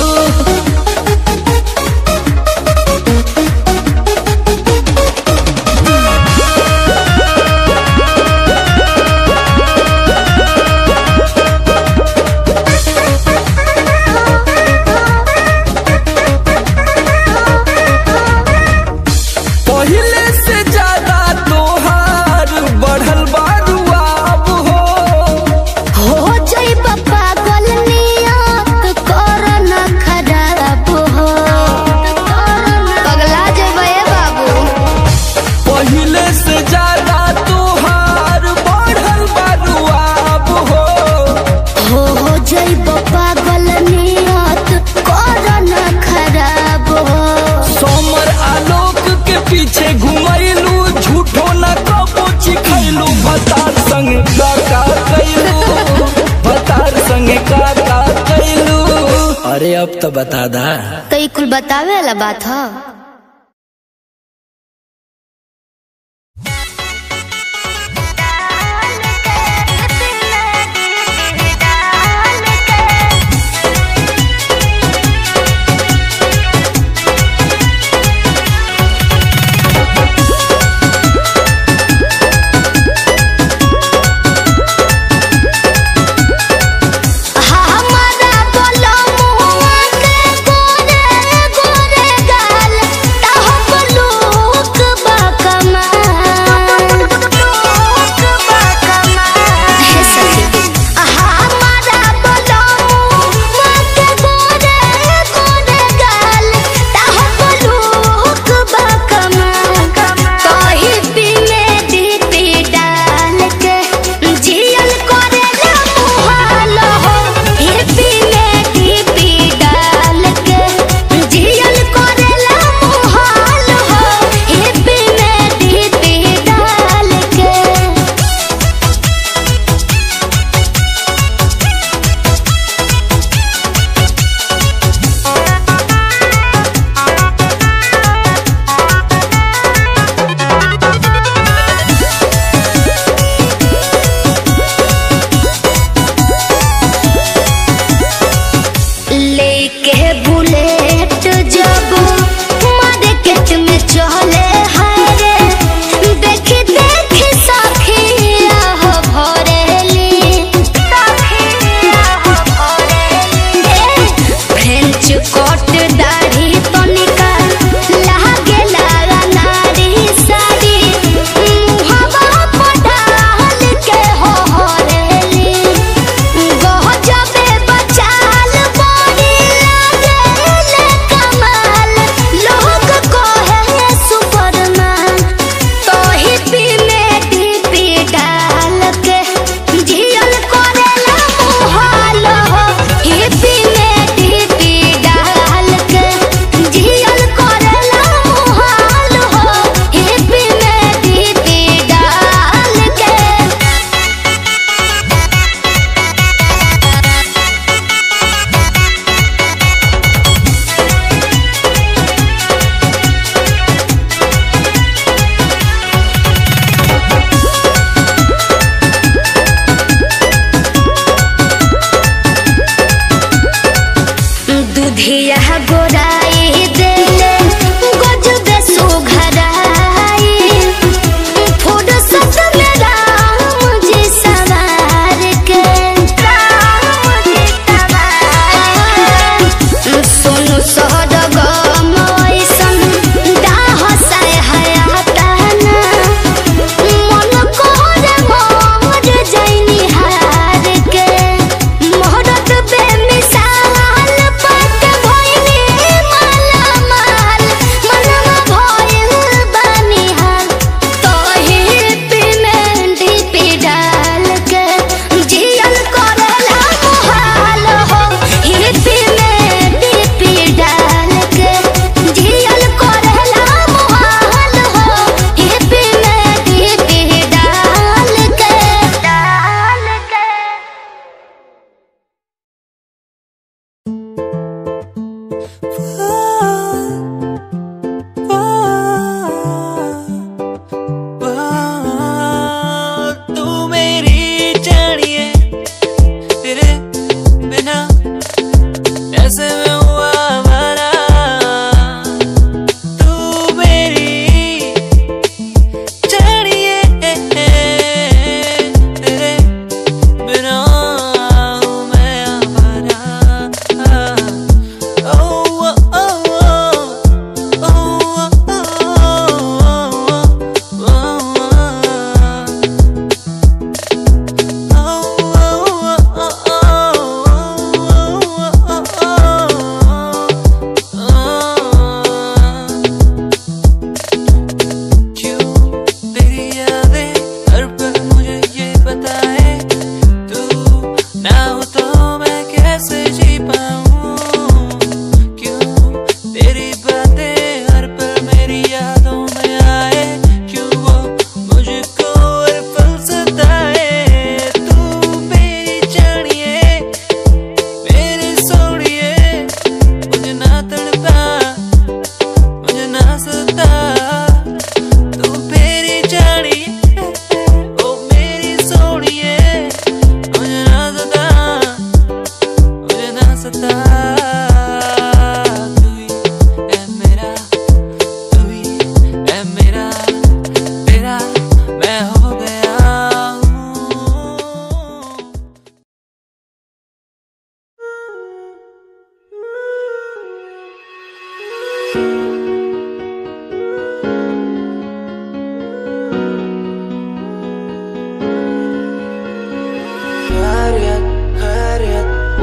[SPEAKER 1] पहले से ज्यादा तोहार बढ़ल बारू अब हो
[SPEAKER 2] हो जाई पागल नियत कर न खराब हो पगला जेबे बाबू
[SPEAKER 1] पहले से ज्यादा तोहार बढ़ल बारू अब हो
[SPEAKER 2] हो हो जाई पागल नियत कर न खराब हो
[SPEAKER 1] सोमर आलोक के पीछे घुमैलू झूठो न कबो चिखैलू भतार संगे काका कैलू भतार संगे काका कैलू अरे अब तो बता दा
[SPEAKER 2] तो ई कुल बतावे वाला बात है हमारा बोलो मुआ के गोरे गोरे गाल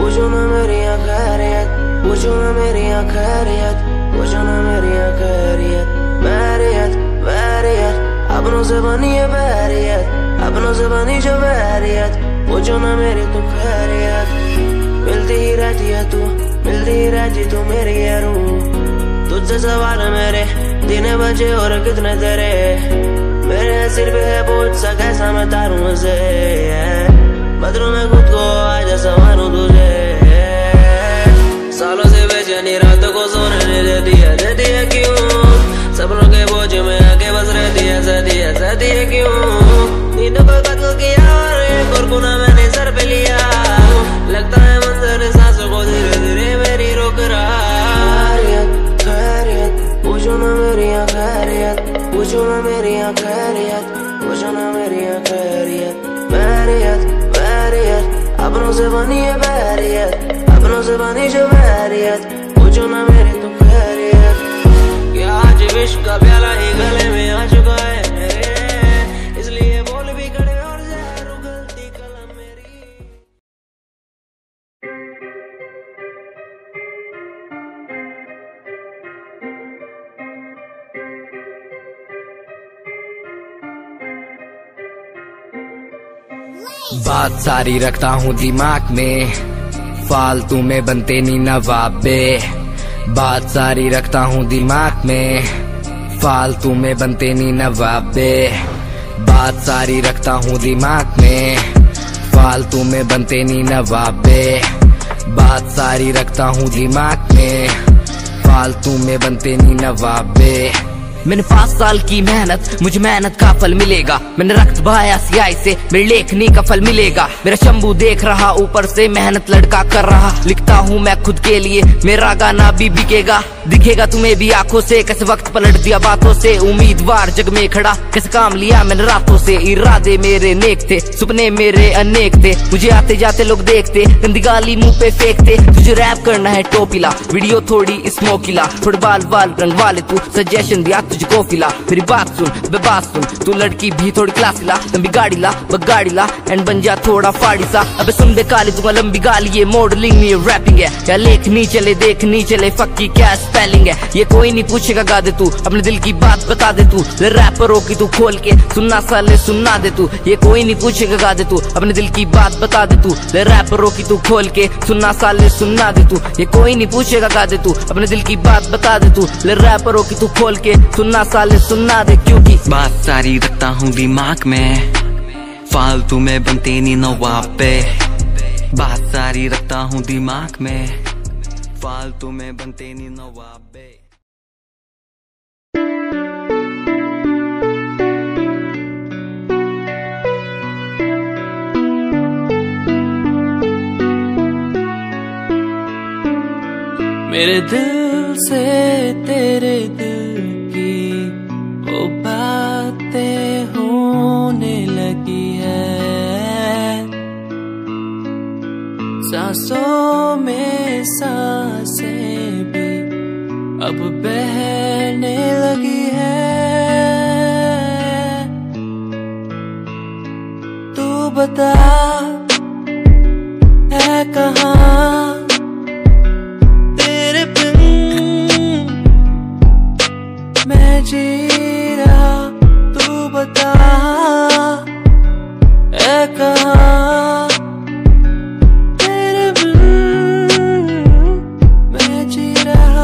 [SPEAKER 6] पूछो ना मेरी खैरियत, पूछो ना मेरी खैरियत, पूछो ना मेरी खैरियत। बैरियत बैरियत अपनों से बनी है बैरियत, अपनों से बनी जो बैरियत, पूछो ना मेरी तू खैरियत। मिलती ही रहती है तू, मिलती ही रहती तू मेरी है रूह। तुझसे सवाल मेरे दिन बजे और कितने तेरे, मेरे सिर पे है बोझ सा कैसा मैं तारूं उसे। बदलूं मैं खुद को आज संवारूं तुझे। सालों से बेचैनी रातों को सोने नहीं देती है, देती है क्यों? सपनों के बोझ में आके बस रहती है, सहती है सहती है क्यों? नींदों को कत्ल किया और एक और गुनाह मैंने सर पे लिया। लगता है मंजर सांसों को धीरे धीरे मेरी रोक रहा। खैरियत खैरियत पूछो ना मेरी खैरियत, पूछो ना मेरी खैरियत, पूछो ना मेरी खैरियत। बैरियत बैरियत अपनों से बनी है बैरियत, अपनों से बनी जो बैरियत, पूछो ना मेरी तू खैरियत। क्या आज विश्व का प्याला ही गले में आ चुका है मेरे, इसलिए बोल भी कड़े और जहर उगलती कलम मेरी।
[SPEAKER 1] बात सारी रखता हूँ दिमाग में, फालतू में बनते नी नवाबे। बात सारी रखता हूँ दिमाग में, फालतू में बनते नी नवाबे। बात सारी रखता हूँ दिमाग में, फालतू में बनते नी नवाबे। बात सारी रखता हूँ दिमाग में, फालतू में बनते नी नवाबे। मैंने पाँच साल की मेहनत, मुझे मेहनत का फल मिलेगा। मैंने रक्त बहाया सियाही से, मेरी लेखनी का फल मिलेगा। मेरा शंभू देख रहा ऊपर से, मेहनत लड़का कर रहा। लिखता हूँ मैं खुद के लिए, मेरा गाना भी बिकेगा। दिखेगा तुम्हें भी आंखों से, कैसे वक्त पलट दिया बातों से। उम्मीदवार जग में खड़ा, कैसे काम लिया मैंने रातों से। इरादे मेरे नेक थे, सपने मेरे अनेक थे। मुझे आते जाते लोग देखते, गंदी गाली मुंह पे फेंकते। तुझे रैप करना है टोपीला, वीडियो थोड़ी स्मोकीला। थोड़े बाल बाल रंगवा ले तू, सजेशन दिया तुझको फिला। मेरी बात सुन बे बात सुन, तू लड़की भी थोड़ी क्लासी ला। लंबी गाड़ी ला बगाड़ी ला, एंड बन जा थोड़ा फाड़ी सा। अबे सुन बे काली दूंगा लंबी गाली, ये मॉडलिंग नहीं रैपिंग है। क्या लेखनी चले देखनी चले, फक्की क्या स्पेलिंग है। ये कोई नहीं पूछेगा, गा दे तू अपने दिल की बात बता दे तू। रैपरों की तू खोल के सुनना साले सुनना दे तू। ये कोई नहीं पूछेगा, गा दे तू अपने दिल की बात बता दे तू। रैपरों की तू खोल के सुनना साले सुनना दे तू। ये कोई नहीं पूछेगा, गा दे तू अपने दिल की बात बता दे तू। रैपरों की तू खोल के सुनना साले सुनना दे, क्योंकि
[SPEAKER 9] बात सारी रखता हूँ दिमाग में, फालतू में बनते नी नवाबे। बात सारी रखता हूँ दिमाग में, फालतू में बनते नी नवाबे।
[SPEAKER 6] मेरे दिल से तेरे दिल की वो बातें होने लगी है। सांसों में सांसें भी अब बहने लगी है। तू बता है कहाँ मैं जी रहा, तू बता है कहाँ तेरे बिन मैं जी रहा।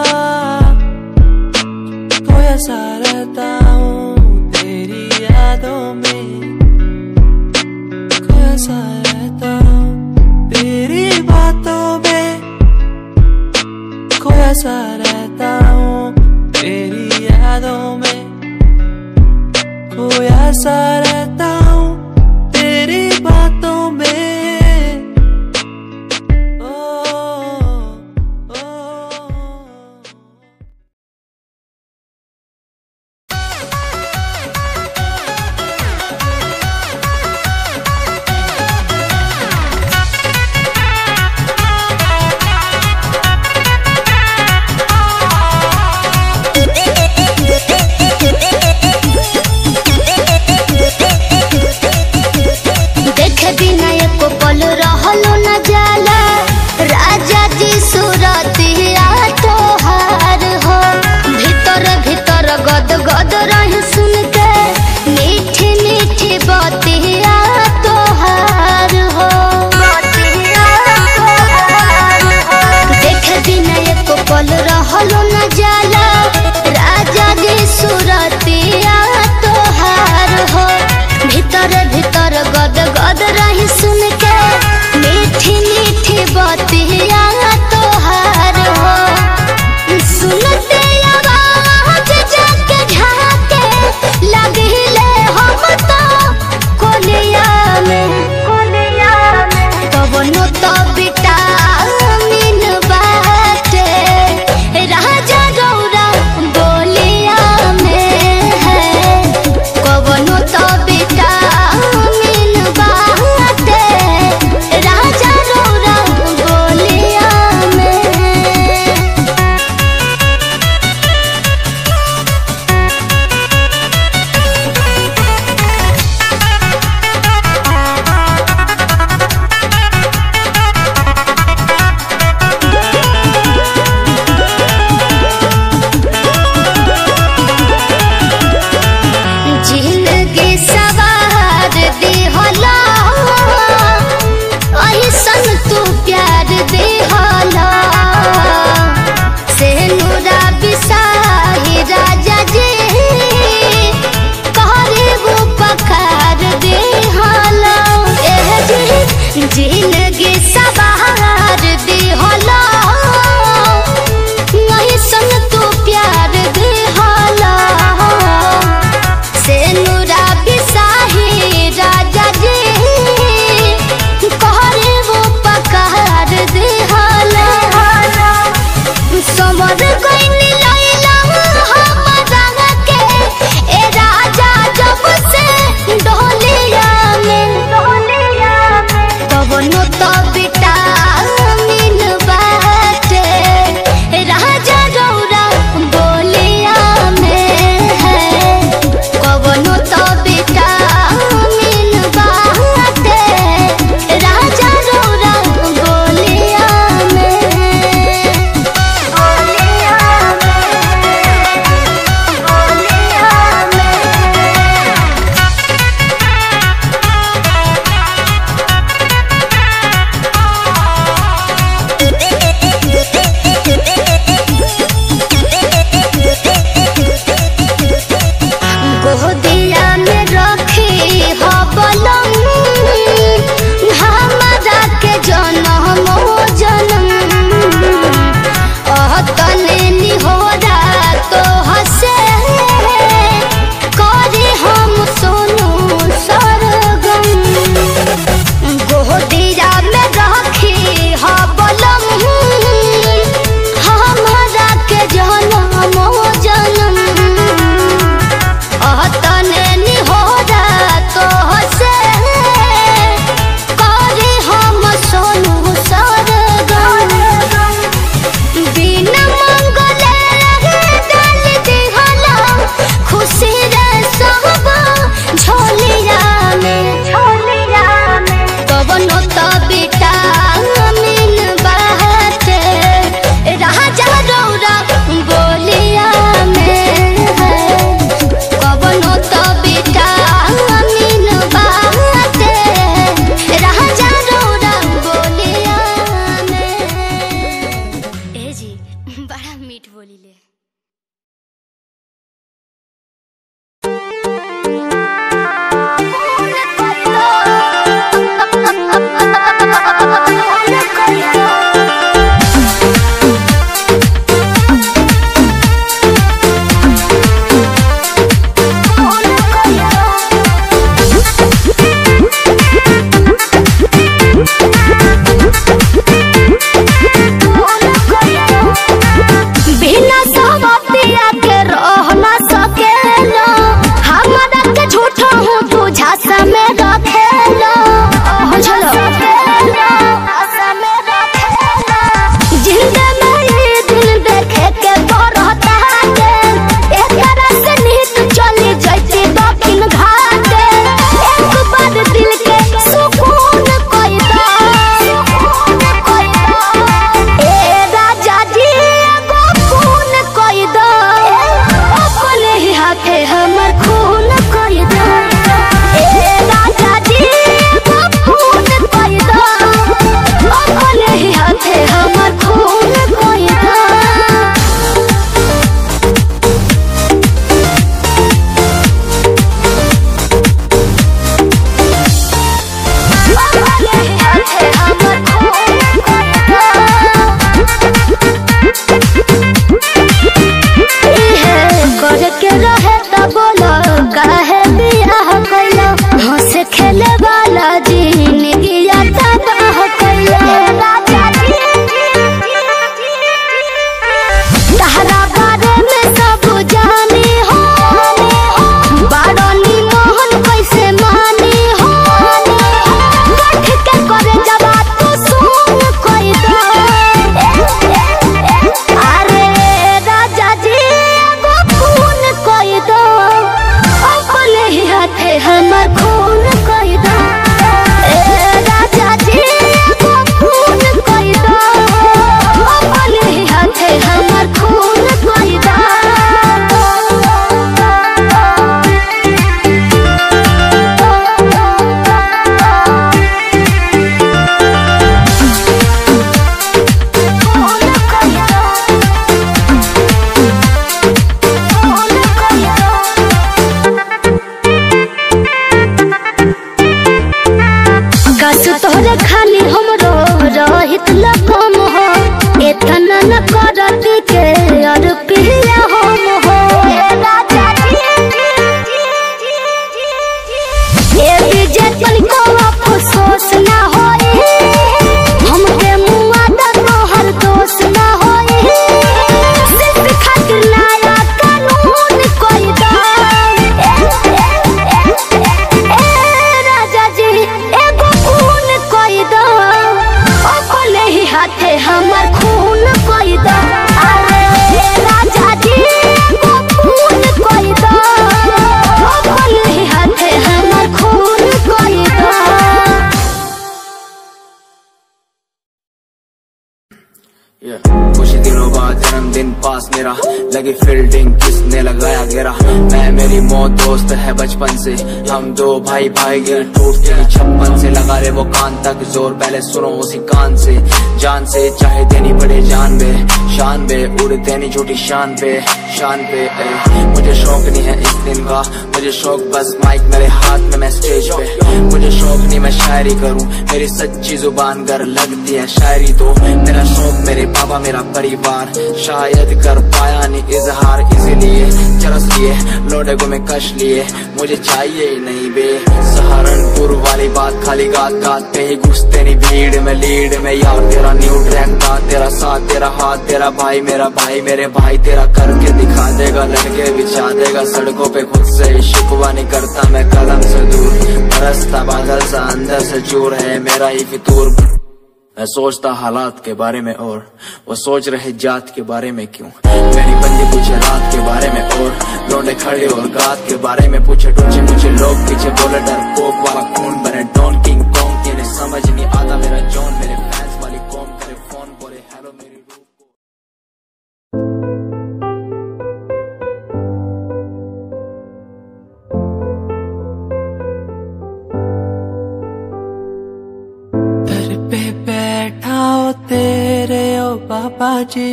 [SPEAKER 6] खोया सा रहता हूँ तेरी यादों में, खोया सा रहता हूँ तेरी बातों में, खोया सा रहता हूँ तेरी यादों में, खोया सा रहता हूँ तेरी बातों में। ओ, ओ, ओ।
[SPEAKER 2] देख बिना एको पल रहलो न जाला, जिंदगी सवार दी होला नहीं सन तू प्यार दे होला से नूरा बिसाही राजा जी कहरे वो पकार दे होला समर कोई लैला हमरा के ए राजा जब से डोलिया में डोलिया में कवनो तो विटामिन बाटे राजा रौरा बोलिया में है कवनो तो विटामिन बाटे राजा रौरा बोलिया में बोलिया में बोलिया में अगर खाली हमरो रहित लकम हो एतना न करती के और पिया हम हो ए विजय तनिको अफसोस ना होए हमके मुआ दा तोहर दोष ना होए सिर्फ खातिर नया कानून कोई दा ए राजा जी एगो खून कोई दा अपने ही हाथे हमर खून कोई दा अरे राजा जी एगो खून कोई दा अपने ही हाथे हमर खून कोई दा।
[SPEAKER 6] Yeah. कुछ दिनों बाद जन्मदिन पास मेरा लगी फील्डिंग किसने लगाया घेरा मैं मेरी मौत दोस्त है बचपन से हम दो भाई भाई गिर टूटते छप्पन से लगा ले वो कान तक जोर पहले सुनो उसी कान से जान से चाहे देनी पड़े जान बे शान बे उड़ देनी झूठी शान पे शान पे ए, मुझे शौक नहीं है इस दिन का मुझे शौक बस माइक मेरे हाथ में मैं स्टेज पे मुझे शौक नहीं मैं शायरी करूं मेरी सच्ची जुबान गर लगती है शायरी तो मेरा शौक मेरे बाबा मेरा परिवार शायद कर पाया नहीं इजहार इसीलिए चरस लिए लोडे को मैं कश लिए मुझे चाहिए ही नहीं बे सहारनपुर वाली बात खाली गात गात पे ही घुसते नहीं भीड़ में लीड में यार तेरा न्यू ट्रैक था तेरा साथ तेरा हाथ तेरा भाई मेरा भाई मेरे भाई तेरा करके दिखा देगा लड़के बिछा देगा सड़कों पे खुद से ही शिकवा नहीं करता मैं कलम से दूर बरसता बादल सा अंदर से चूर है मेरा ही फितूर मैं सोचता हालात के बारे में और वो सोच रहे जात के बारे में क्यों मेरी बंदी पूछे रात के बारे में और लौंडे खड़े और गात के बारे में पूछे टूचे मुझे लोग पीछे बोले डर पोक वाला खून बने डॉन किंग कॉन्ग इन्हें समझ नहीं आता मेरा जॉन मेरे फैंस वाली कॉम करे फोन बोले हेलो मेरी रूह
[SPEAKER 8] तेरे ओ बाबा जी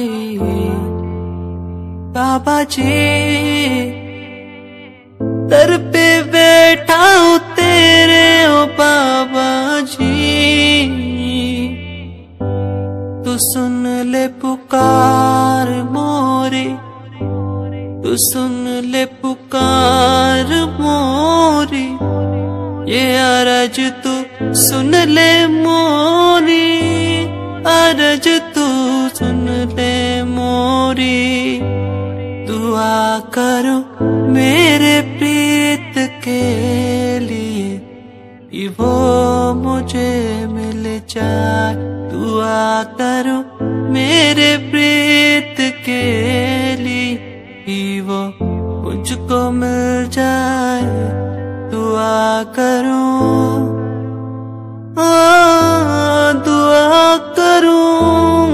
[SPEAKER 8] बाबा जी दर पे बैठा हूँ तेरे ओ बाबा जी तू सुन ले पुकार मोरी तू सुन ले पुकार मोरी ये अरज तू सुन ले मोरी अरज तू सुन ले मोरी दुआ करो मेरे प्रीत के लिए कि वो मुझे मिल जाए दुआ करो मेरे प्रीत के लिए कि वो मुझको मिल जाए दुआ करो दुआ करूं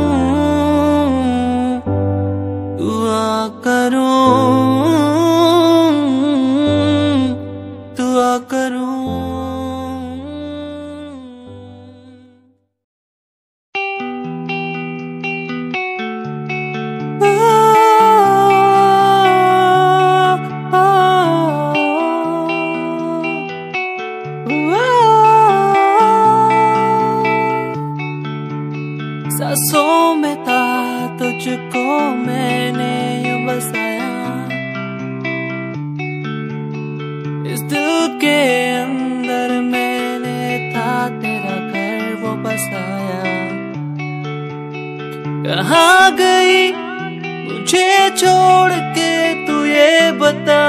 [SPEAKER 8] दुआ करूं दुआ करूं सांसों में था तुझको मैंने यूं बसाया इस दिल के अंदर मैंने था तेरा घर वो बसाया कहाँ गई मुझे छोड़ के तू ये बता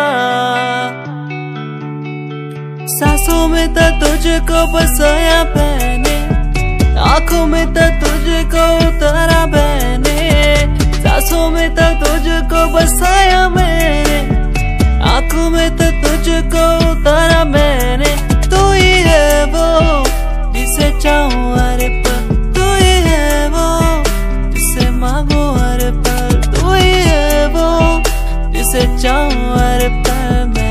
[SPEAKER 8] सांसों में था तुझको बसाया मैंने आँखों में तो तुझको उतारा मैंने सांसों में तो तुझको बसाया मैंने आँखों में तो तुझको उतारा मैंने तू ही है वो जिसे चाहूँ हर पल तू ही है वो जिसे मांगू हर पल तू ही है वो जिसे चाहूँ हर पल मैं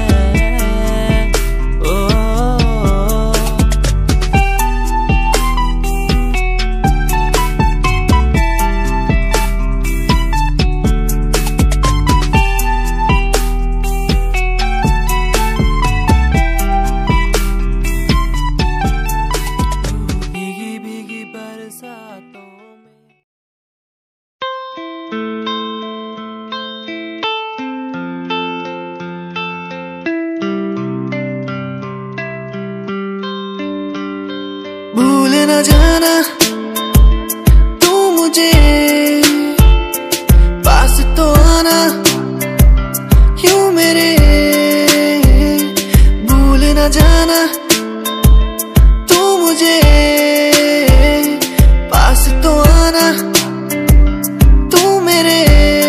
[SPEAKER 6] बरसातों में। भूल न जाना तू मुझे, पास तो आना यूं मेरे। भूल न जाना तू मुझे, पास तो आना तू मेरे।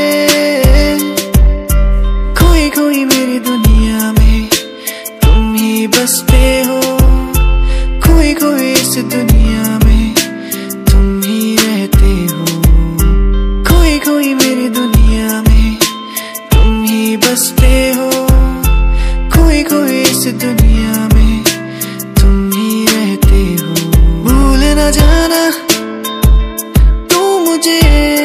[SPEAKER 6] खोई खोई मेरी दुनिया में तुम ही बसते हो, खोई खोई इस दुनिया में तुम ही रहते हो। खोई खोई मेरी दुनिया में तुम ही बसते हो, खोई खोई इस दुनिया में तुम ही रहते हो। भूल न जाना तू मुझे,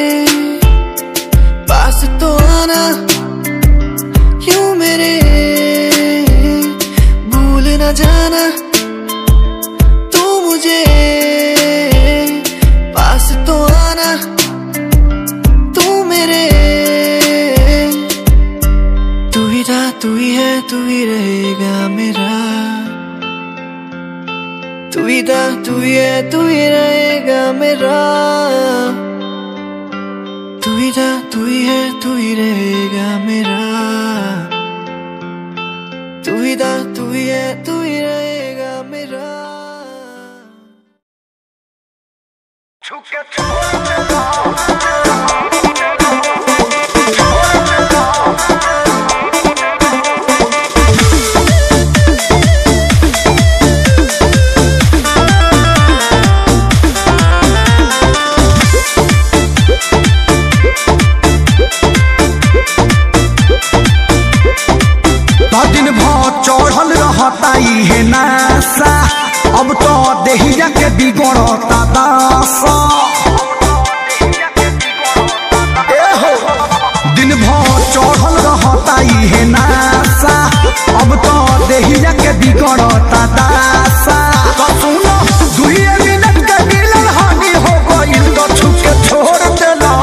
[SPEAKER 6] पास तो आना यूं मेरे। भूल न जाना तू मुझे, पास तो आना तू मेरे। तू ही था तू ही है तू ही रहेगा मेरा। तू ही था तू ही है तू ही रहेगा मेरा। तू ही था तू ही है तू ही रहेगा मेरा। तू ही था तू ही है तू ही रहेगा मेरा।
[SPEAKER 3] दिन भर चढ़ल रहता है नासा, अब तो देहिया के बिगड़ता दासा। दिन भर चढ़ल रहता है नासा, अब तो देहिया के बिगड़ता दासा। तो सुनो दुई मिनट के मिलन हानि हो गई, तो छुके छोड़ देला,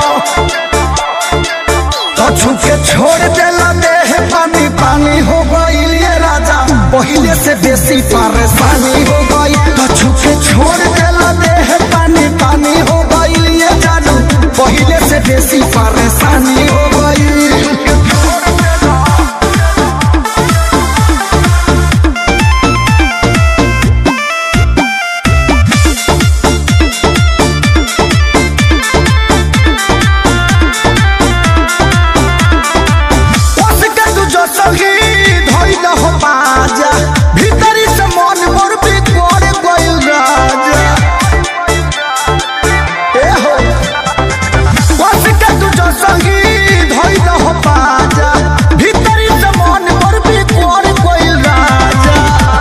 [SPEAKER 3] तो छुके छोड़ देला। देह पानी पानी हो गई राजा, पहले से बेसी परेशानी हो गई। तो छुके छोड़ देला, देह पानी पानी हो गई ये जानू, पहले से बेसी परेशानी हो गई। भीतरी से मन मोर भी कोर गइल राजा। ए हो बस के तू जो संगी धइल हो बाजा, भीतरी से मन मोर भी कोर गइल राजा।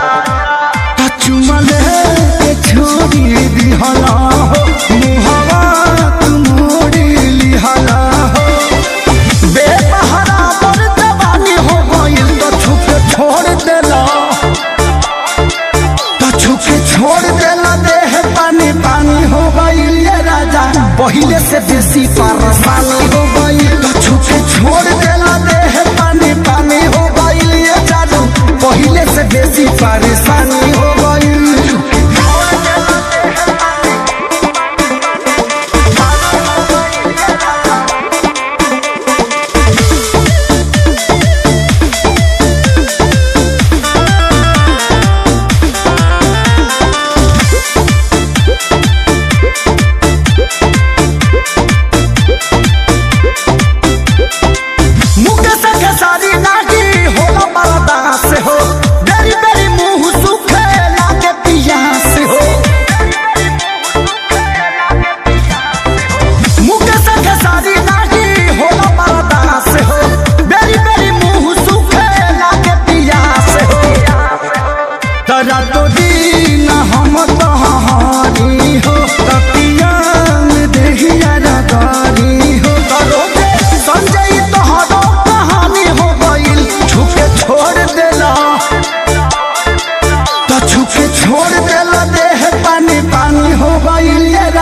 [SPEAKER 3] चुमले के छोड़ी दिहला हो, मुहवा तू मोड़ी लिहला हो। बेपहरा पर जवानी हो गइल, तो छुपे छोड़ देला, तो छुपे छोड़ देला। देह पानी पानी हो गइल ये राजा, पहले से बेसी परेशानी हो गई। तो छुपे छोड़ देला, देह पानी पानी हो गइल ये जानू, पहले से बेसी परेशानी हो गई।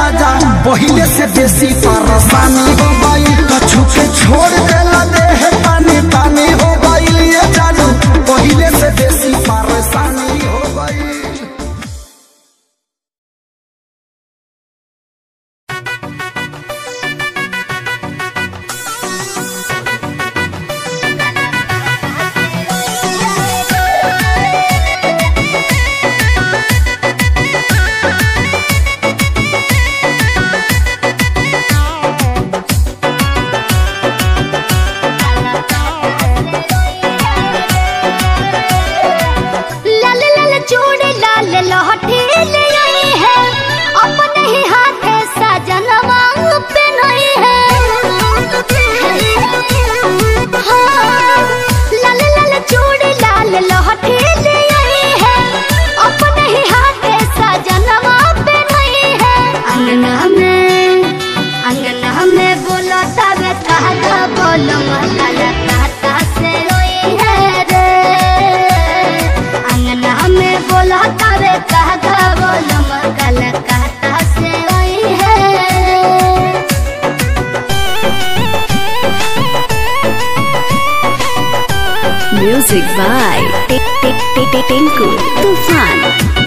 [SPEAKER 3] राजा पहले से बेसी परेशानी हो गई तो छुके छोड़ देला देह पानी पानी हो गई ये जानू पहले से बेसी परेशानी हो गई।
[SPEAKER 10] Music by Tinku Tufan.